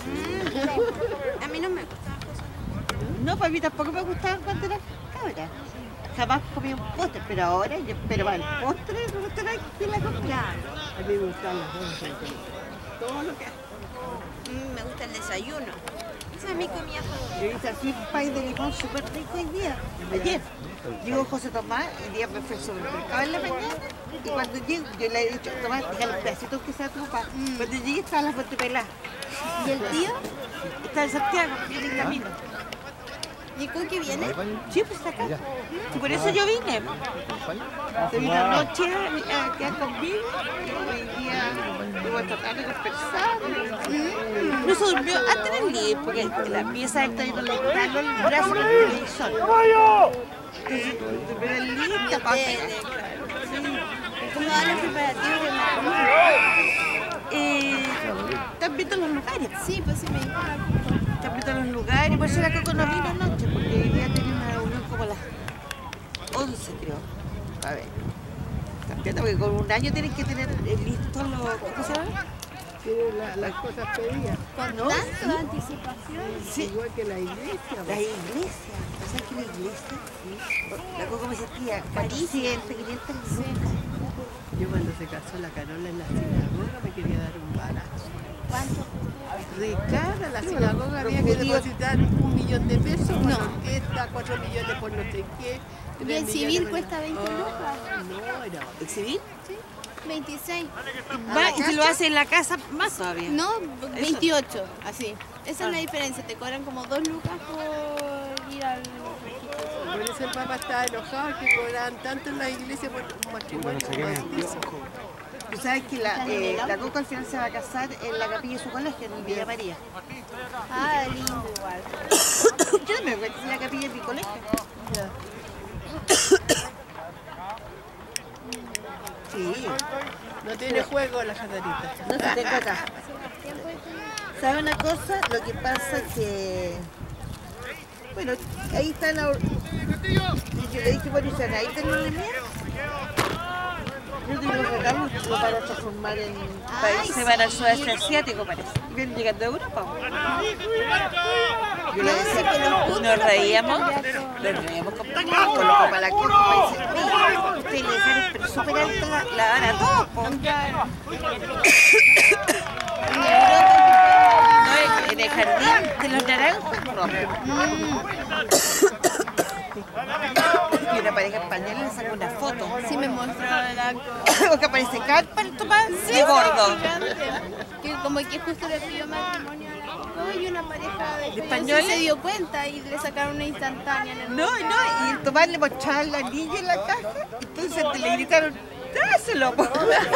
A mí no me gusta. No, pues a mí tampoco me gustaban cuando era cabra. Jamás comí un postre, pero ahora yo espero para el postre me gusta que la compra. A mí me gustan las cosas. Todo lo que Me gusta el desayuno. Esa es mi comida favorita. Yo hice así un pay de limón súper rico hoy día, ayer. Llegó José Tomás, y día me fue al supermercado en la mañana, y cuando llego, yo le he dicho, Tomás, deja los pedacitos que sea tu papá. Cuando llegué estaba la fuente pelada. ¿Y el tío? Está en Santiago, viene en camino. ¿Y con qué viene? Sí, pues está acá. Y por eso yo vine. Se vino anoche a quedar conmigo, y hoy día voy a tratar de conversar. No se durmió antes del día, porque la pieza está yendo el brazo con el televisor. Entonces, durmió en el día y está para ¿Cómo van los preparativos de la están viendo los lugares. Sí, pues sí me dijo. Están viendo los lugares, por eso la Coco no vino anoche, porque hoy día tenía una reunión como a las 11, creo. A ver. Están viendo porque con un año tienen que tener listos los... ¿Cómo se llama? tiene las cosas pedidas. Con ¿No? tanta anticipación. Sí. Igual que la iglesia. La iglesia. ¿Sabes que la iglesia? La Coco me decía, 400, 500 lucas. Yo cuando se casó la Carola en la sinagoga me quería dar un barato. ¿Cuánto? De cara la sinagoga había que depositar 1 millón de pesos por la orquesta, 4 millones por no sé qué. ¿Y el civil cuesta 20 lucas? No, era ¿El civil? Sí, 26. Va, y si lo hace en la casa, más todavía. No, 28, así. Esa es la diferencia, te cobran como 2 lucas por ir al registro. Entonces el Papa estaba enojado que cobraban tanto en la iglesia por un matrimonio. Tú sabes que la Coco al final se va a casar en la capilla de su colegio, en Villa María. Ah, lindo igual. Yo no me acuerdo si la capilla de mi colegio. Sí. No tiene juego la Catarita. No se tengo acá. ¿Sabe una cosa? Lo que pasa es que... Bueno, ahí está la... Yo le dije, bueno, ahí tengo la mía. Yo tengo los regalos, lo para transformar en países para el sudeste asiático, parece. Vienen llegando a Europa. Yo le decía que nos reíamos con los papás la Coco, y dice, mira, ustedes le dejaron pero súper alta la vara a todos, po. No, en el jardín de los naranjos rojos. Y una pareja española le sacó una foto. Sí, me mostró la... Porque aparece carpa en tu pan de gordo. Que como que justo le pidió matrimonio a la Coco y una pareja de españoles se dio cuenta y le sacaron una instantánea en el No, y el Tomás le mostraba la niña en la caja, entonces te le gritaron, dáselo, po.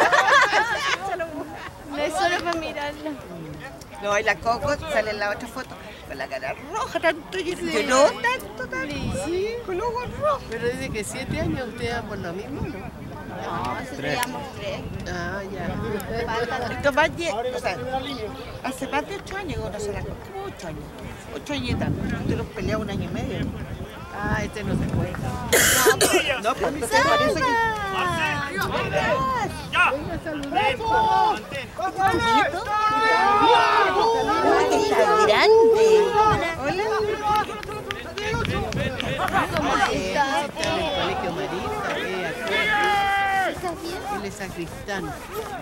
No es solo para mirarla. No, y la Coco sale en la otra foto con la cara roja, tanto, y dice, no, tanto, Sí, con los ojos rojos. pero dice que 7 años ustedes dan por lo mismo, ¿no? No, eso teníamos 3. Ah, ya. El Tomás, o sea, hace más de 8 años que conoce a la Coco, como 8 años. 8 años y tanto. Usted los pelea 1 año y medio. Ah, este no se puede. No, pues entonces parece que... ¡Está grande! Hola. Está en el colegio Marista, él es sacristán.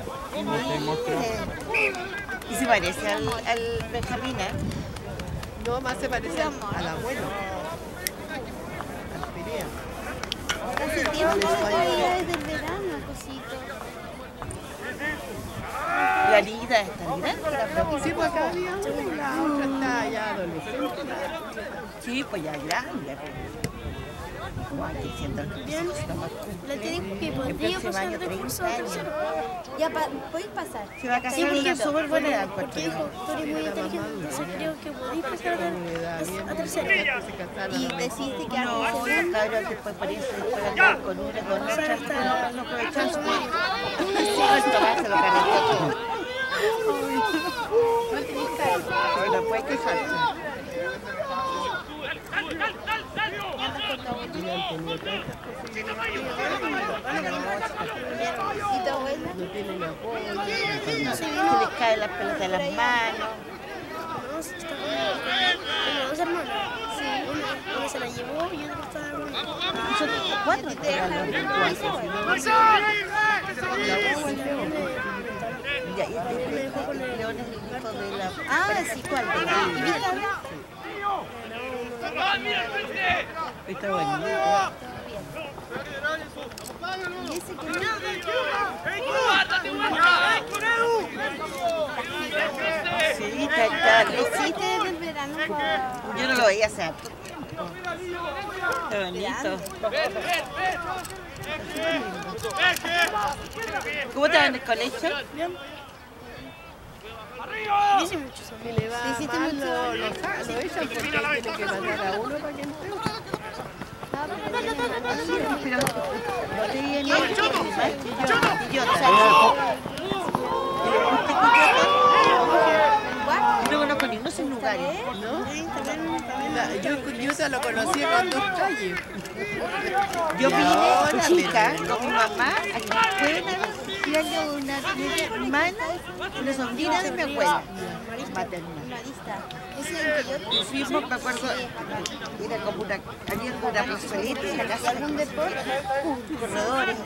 ¿Y se parece al Benjamín, eh? No, más se parece al abuelo. Al Perea. Hace tiempo todavía desde el verano, cosito. La niñita está grande. Sí, pues acá había una y la otra está ya adolescente. Sí, pues ya grande. Guay, que siento que Bien, la tienen que podría pasar de curso a tercero. Ya podéis pasar. Se va a casar en una súper buena edad, porque dijo, tú eres muy inteligente, entonces creo que podéis pasar a tercero. Y decidiste que no, los cabros después parece que andar con una, con otra, no aprovechan su tiempo. Se lo calentó todo. Pero no puedes quejarte. ¿Y tu abuela? No tienen apoyo. No se Se vino. les caen las pelotas de las manos. No, se está con dos hermanos. Sí, una se la llevó y otra estaba con Son 4 Ya, y este León es el hijo de la... Ah, sí, ¿cuál? De la... Está bueno. Y ese que no. Sí, está Lo hiciste desde el verano. Yo no lo veía hace harto tiempo. Qué bonito. ¿Cómo te va en el colegio? Que le va hiciste mal, mucho. lo echan porque tiene que mandar a uno para que entre. Pero no te viene el Yo no conozco ninguno sin lugares. Yo Quillota lo conocí con 2 calles. Yo vine chica con mi mamá a Quilpuena, una hermana, una sobrina de mi abuela materna. Y fuimos, me acuerdo, era como una, había una plazoleta en la casa de un deporte, corredores.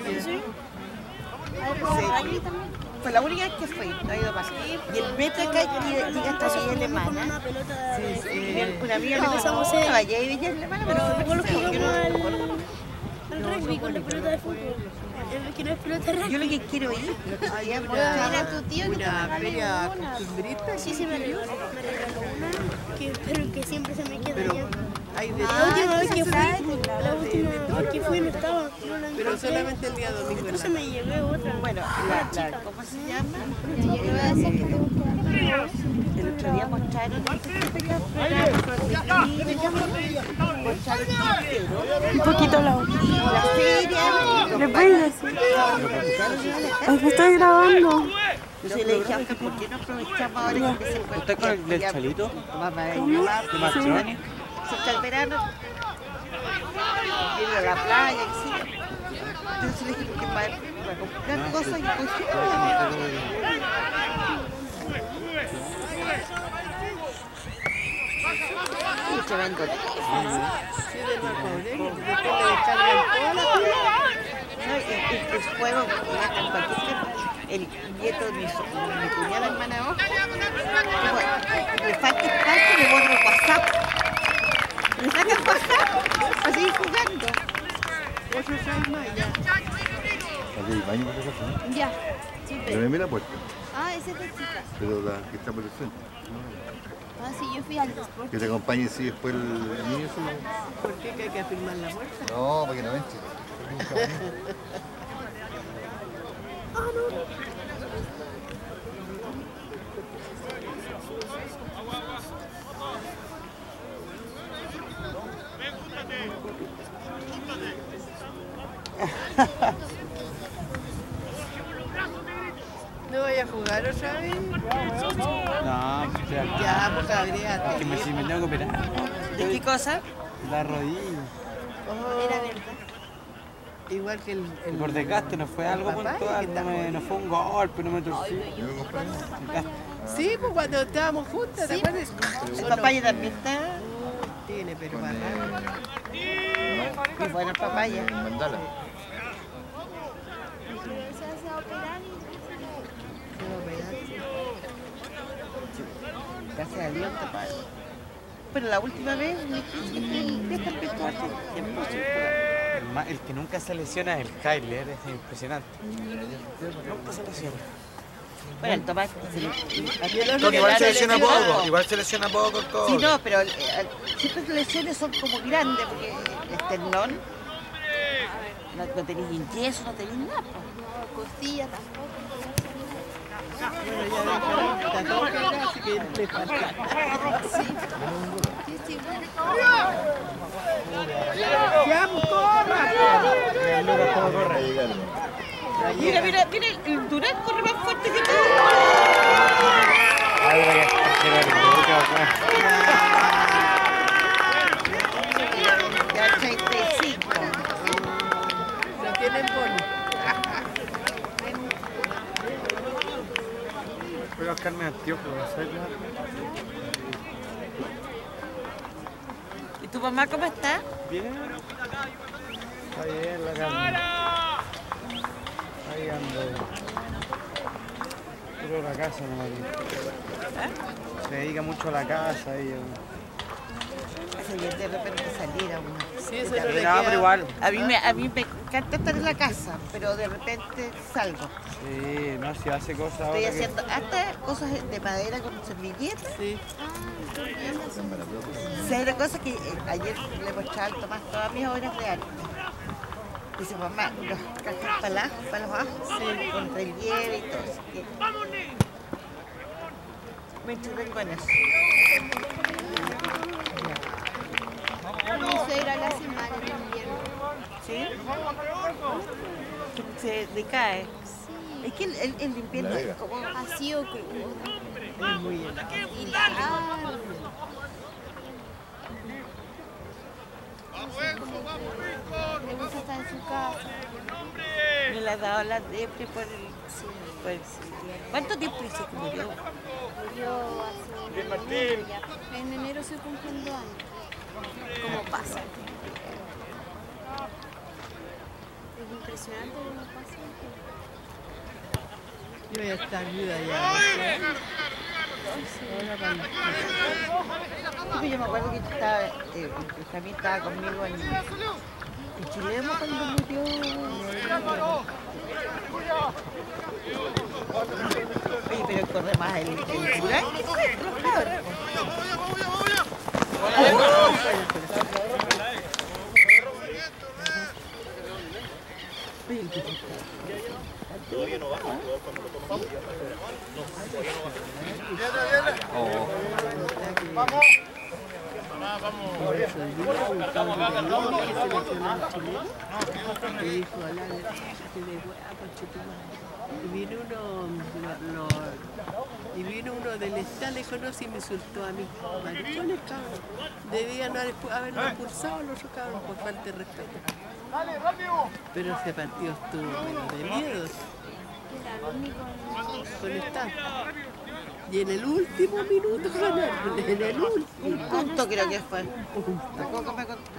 Fue la única vez que fui, no ha ido más. Y el metro acá llega hasta Villa Alemana. Una amiga me dijo, no vaya a Villa Alemana, pero Igual lo jugamos al rugby con la pelota de fútbol. Que no es pelota de rugby. yo lo que quiero ir, Era tu tío que te Una regaló feria una. costumbrista. Sí, me regaló una, pero que siempre se me queda Pero allá. hay de La última vez que fui, Aquí fui y no estaba. No la Pero solamente el día domingo. Entonces me llevé otra. Bueno, ¿cómo se llama? Ya yo voy a decir que tengo que dar. El otro día mostraron Un poquito la otra. la feria. ¿Le puedes decir? Es que estoy grabando. Entonces le dije a Oscar, ¿por qué no aprovechamos ahora que se fue? ¿Usted con el del Chalito? Vamos a ¿Cómo? llevar, ¿De Mastroni? se está el verano, ir a la playa, etc. Entonces le dije que para comprar cosas y pues se vendo. Sí, del Marco Aurelio, después le descargan toda la pila. El fuego, el nieto de mi cuñada hermana Oscar, le falta espacio, le borro el WhatsApp. Le saca el WhatsApp, así jugando. Eso es alma ya. Aquí hay baño por si acaso, ¿no? Ya. Sí, Pero mira la puerta. Ah, esa es la chica. Pero la que está por el frente. Ah, sí, yo fui al transporte. Que te acompañe si después el niño. Sí. ¿Por qué que hay que afirmar la puerta? No, para que no entre. ¿No vaya a jugar otra vez? No, Ya, pues cabríate. que si me tengo que operar. ¿De qué cosa? La rodilla. Era verdad. Igual que el Y por desgaste no fue algo papá, puntual, que no fue un golpe, no me torcí. Sí, pues cuando estábamos juntas, ¿te acuerdas? El papaya también está. Tiene, pero bacán. Muy bueno el papaya. Mandala. Se hace a operar y... Gracias a Dios, papá. Pero la última vez, El que nunca se lesiona es el Kyler, es impresionante. Nunca se lesiona. Bueno, el Tomás Igual se lesiona poco, igual se lesiona poco el cobre. Sí, no, pero siempre las lesiones son como grandes, porque el esternón no tenéis yeso, no tenéis nada. No, costilla tampoco. Bueno, ya está todo quebrado, así que le falta. Sí, sí. ¡Ya, pues corra! Mira, mira, mira, el Durán corre más fuerte que tú. Ya 35. No tienen bono. Voy a buscarme anteojos, ¿sabes? ¿Y tu mamá cómo está? Bien. Está bien la calma. Ahí ando. Pero la casa no me Se dedica mucho a la casa y Hace bien de repente salir a una. Sí, eso no le pero queda. igual. A mí me encanta estar en la casa, pero de repente salgo. Sí, no, si hace cosas Estoy ahora que... haciendo hasta cosas de madera con servilletas. Sí. ¿Sabes una cosa que ayer le mostraba al Tomás todas mis obras de arte? Dice, mamá, los cajas para los ajos, con relieve y todo eso. Me entretengo en eso. Mi suegra la hace mal en invierno. ¿Sí? Se decae. Es que el invierno es como... Así o crudo. Es muy bien. Y largo. Le gusta estar en su casa. Me la ha dado la depre por el... ¿Cuánto tiempo dice que murió? Murió hace un año ya. En enero se cumplen 2 años. ¿Cómo pasa? Es impresionante cómo pasa. Yo ya está viuda ya. Yo me acuerdo que estaba, Benjamín estaba conmigo en Chilemo cuando murió. Oye, pero corre más el Durán que los cabros. Todavía no baja, cuando lo tomamos ya ¡Vamos! Y vino uno del Estado, le conoce y me insultó a mí. Maricones, cabrón. Debían haberlo expulsado a los otros cabros por falta de respeto. Pero ese partido estuvo de miedo. Con Estado. Y en el último minuto ganaron, en el último. Un punto creo que fue. Tampoco me contó.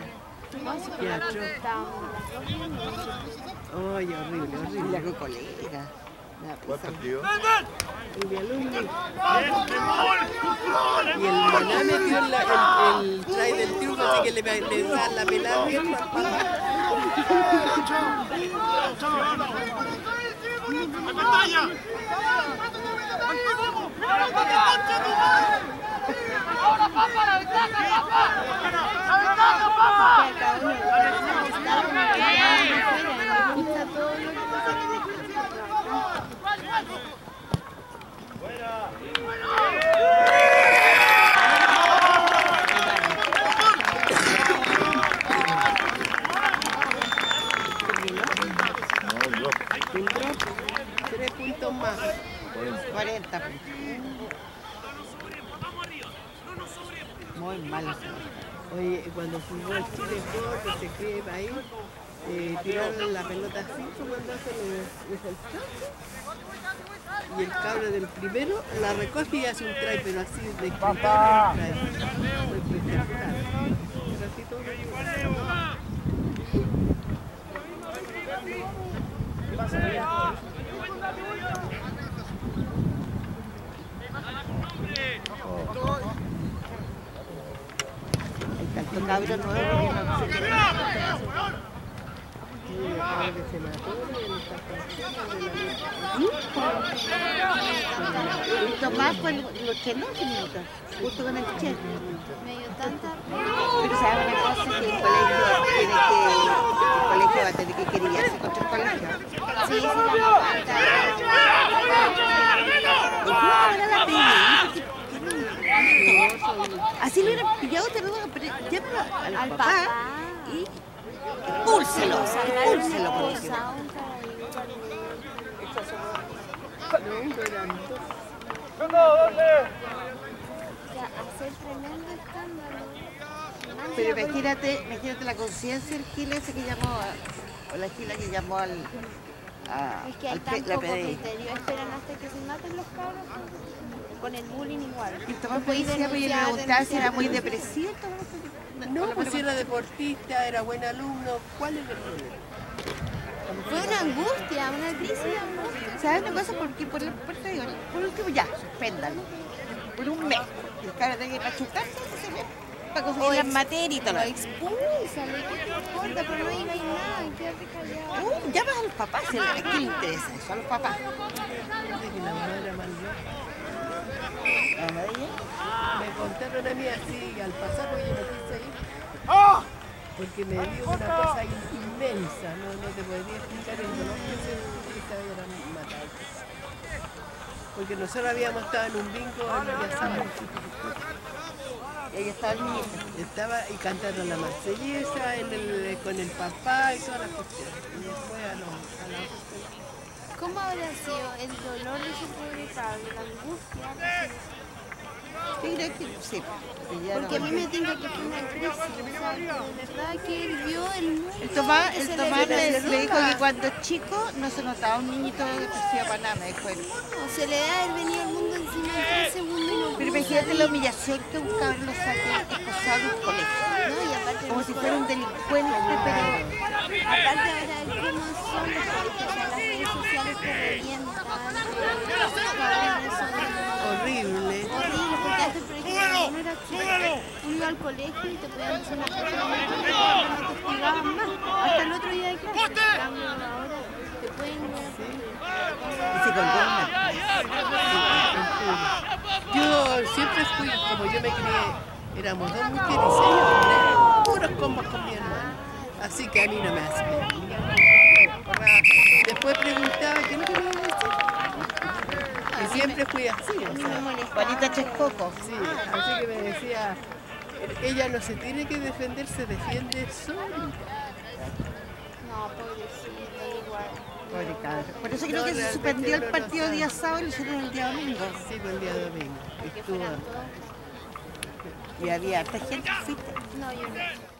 Oye, horrible, horrible. La cocolera. ¿Cuál partido? Y mi alumno. Y el maná metió el try del triunfo, así que le da la pelada bien al papá. ¡Ahora papá, la ventaja, papá! ¡La ventaja, papá! Tres puntos más. 40 puntos. Muy malo. Oye, cuando jugó el Chile Sport, ese cree ahí, tiraron la pelota así, cuando hacen el salto. Y el cable del primero la recoge y hace un try, pero así de escritorio. Espectacular. Pero así todo lo Tanto cabro nuevo que no sé qué. Y Tomás fue los 80 minutos, justo con el Che. Me dio tanta Pero sabe una cosa, que el colegio va a tener que querellarse contra el colegio. Sí, sí, la Ahora la pedí. Así lo hubieran pillado, pero llámalo al papá y expúlselo, expúlselo por ejemplo. hacer tremendo escándalo. Pero imagínate la conciencia del Gil ese que llamó, o la Gila que llamó al... Es que hay tan poco criterio, esperan hasta que se maten los cabros. Con el bullying igual. Y Tomás me decía, pero yo le preguntaba si era muy depresivo. No, pues si era deportista, era buen alumno, ¿cuál es el problema? Fue una angustia, una crisis de angustia. ¿Sabes una cosa? Porque por último ya, suspéndalo. Por un mes. El cabro tiene que machucarse, para conseguir las materias y todo. Expúlsalo, ¿qué te importa? Pero no digáis nada, quédate callado. Llamas a los papás, ¿a qué le interesa eso? A los papás. Me contaron a mí así, al pasar, porque yo no quise ir. Porque me dio una cosa inmensa, no te podría explicar el dolor que se era matar. Porque nosotros habíamos estado en un bingo en Villasábal. Ella estaba niña. Estaba y cantaron la marsellesa con el papá y todas las cuestiones. Y después a la otra. ¿Cómo habrá sido el dolor de ese pobre cabro, la angustia? Yo creo que sí. Porque a mí me tinca que fue una crisis, o sea, de verdad que él vio el mundo. El Tomás me dijo que cuando chico no se notaba un niñito depresivo para nada, me dijo él. No, se le da haber venido el mundo encima en 3 segundos y no. Pero imagínate la humillación que un cabrón lo saque esposado de un colegio. No, y aparte como si fuera un delincuente, pero... Aparte ahora cómo son los colegios, o sea, las redes sociales te revientan. Horrible. Horrible, porque antes, por ejemplo, uno era chico, uno iba al colegio y te podían hacer una cosa, no te hostigaban más. Hasta el otro día de clase. En cambio, ahora te pueden... Yo siempre fui, como yo me crié, éramos 2 mujeres y 6 hombres, puros combos con mi hermano. Así que a mí no me hace. Después preguntaba qué no quería decir. Y siempre fui así, o sea. Juanita Texcoco. Sí, así que me decía, ella no se tiene que defender, se defiende sola. No, pobrecito, igual. Pobre cabro. Por eso creo No, que se realmente suspendió el uno no partido sabe. día sábado y lo hicieron el día domingo. Sí, fue el día domingo. Que Estuvo. fueran todos. Y había harta gente, fuiste. No, yo no.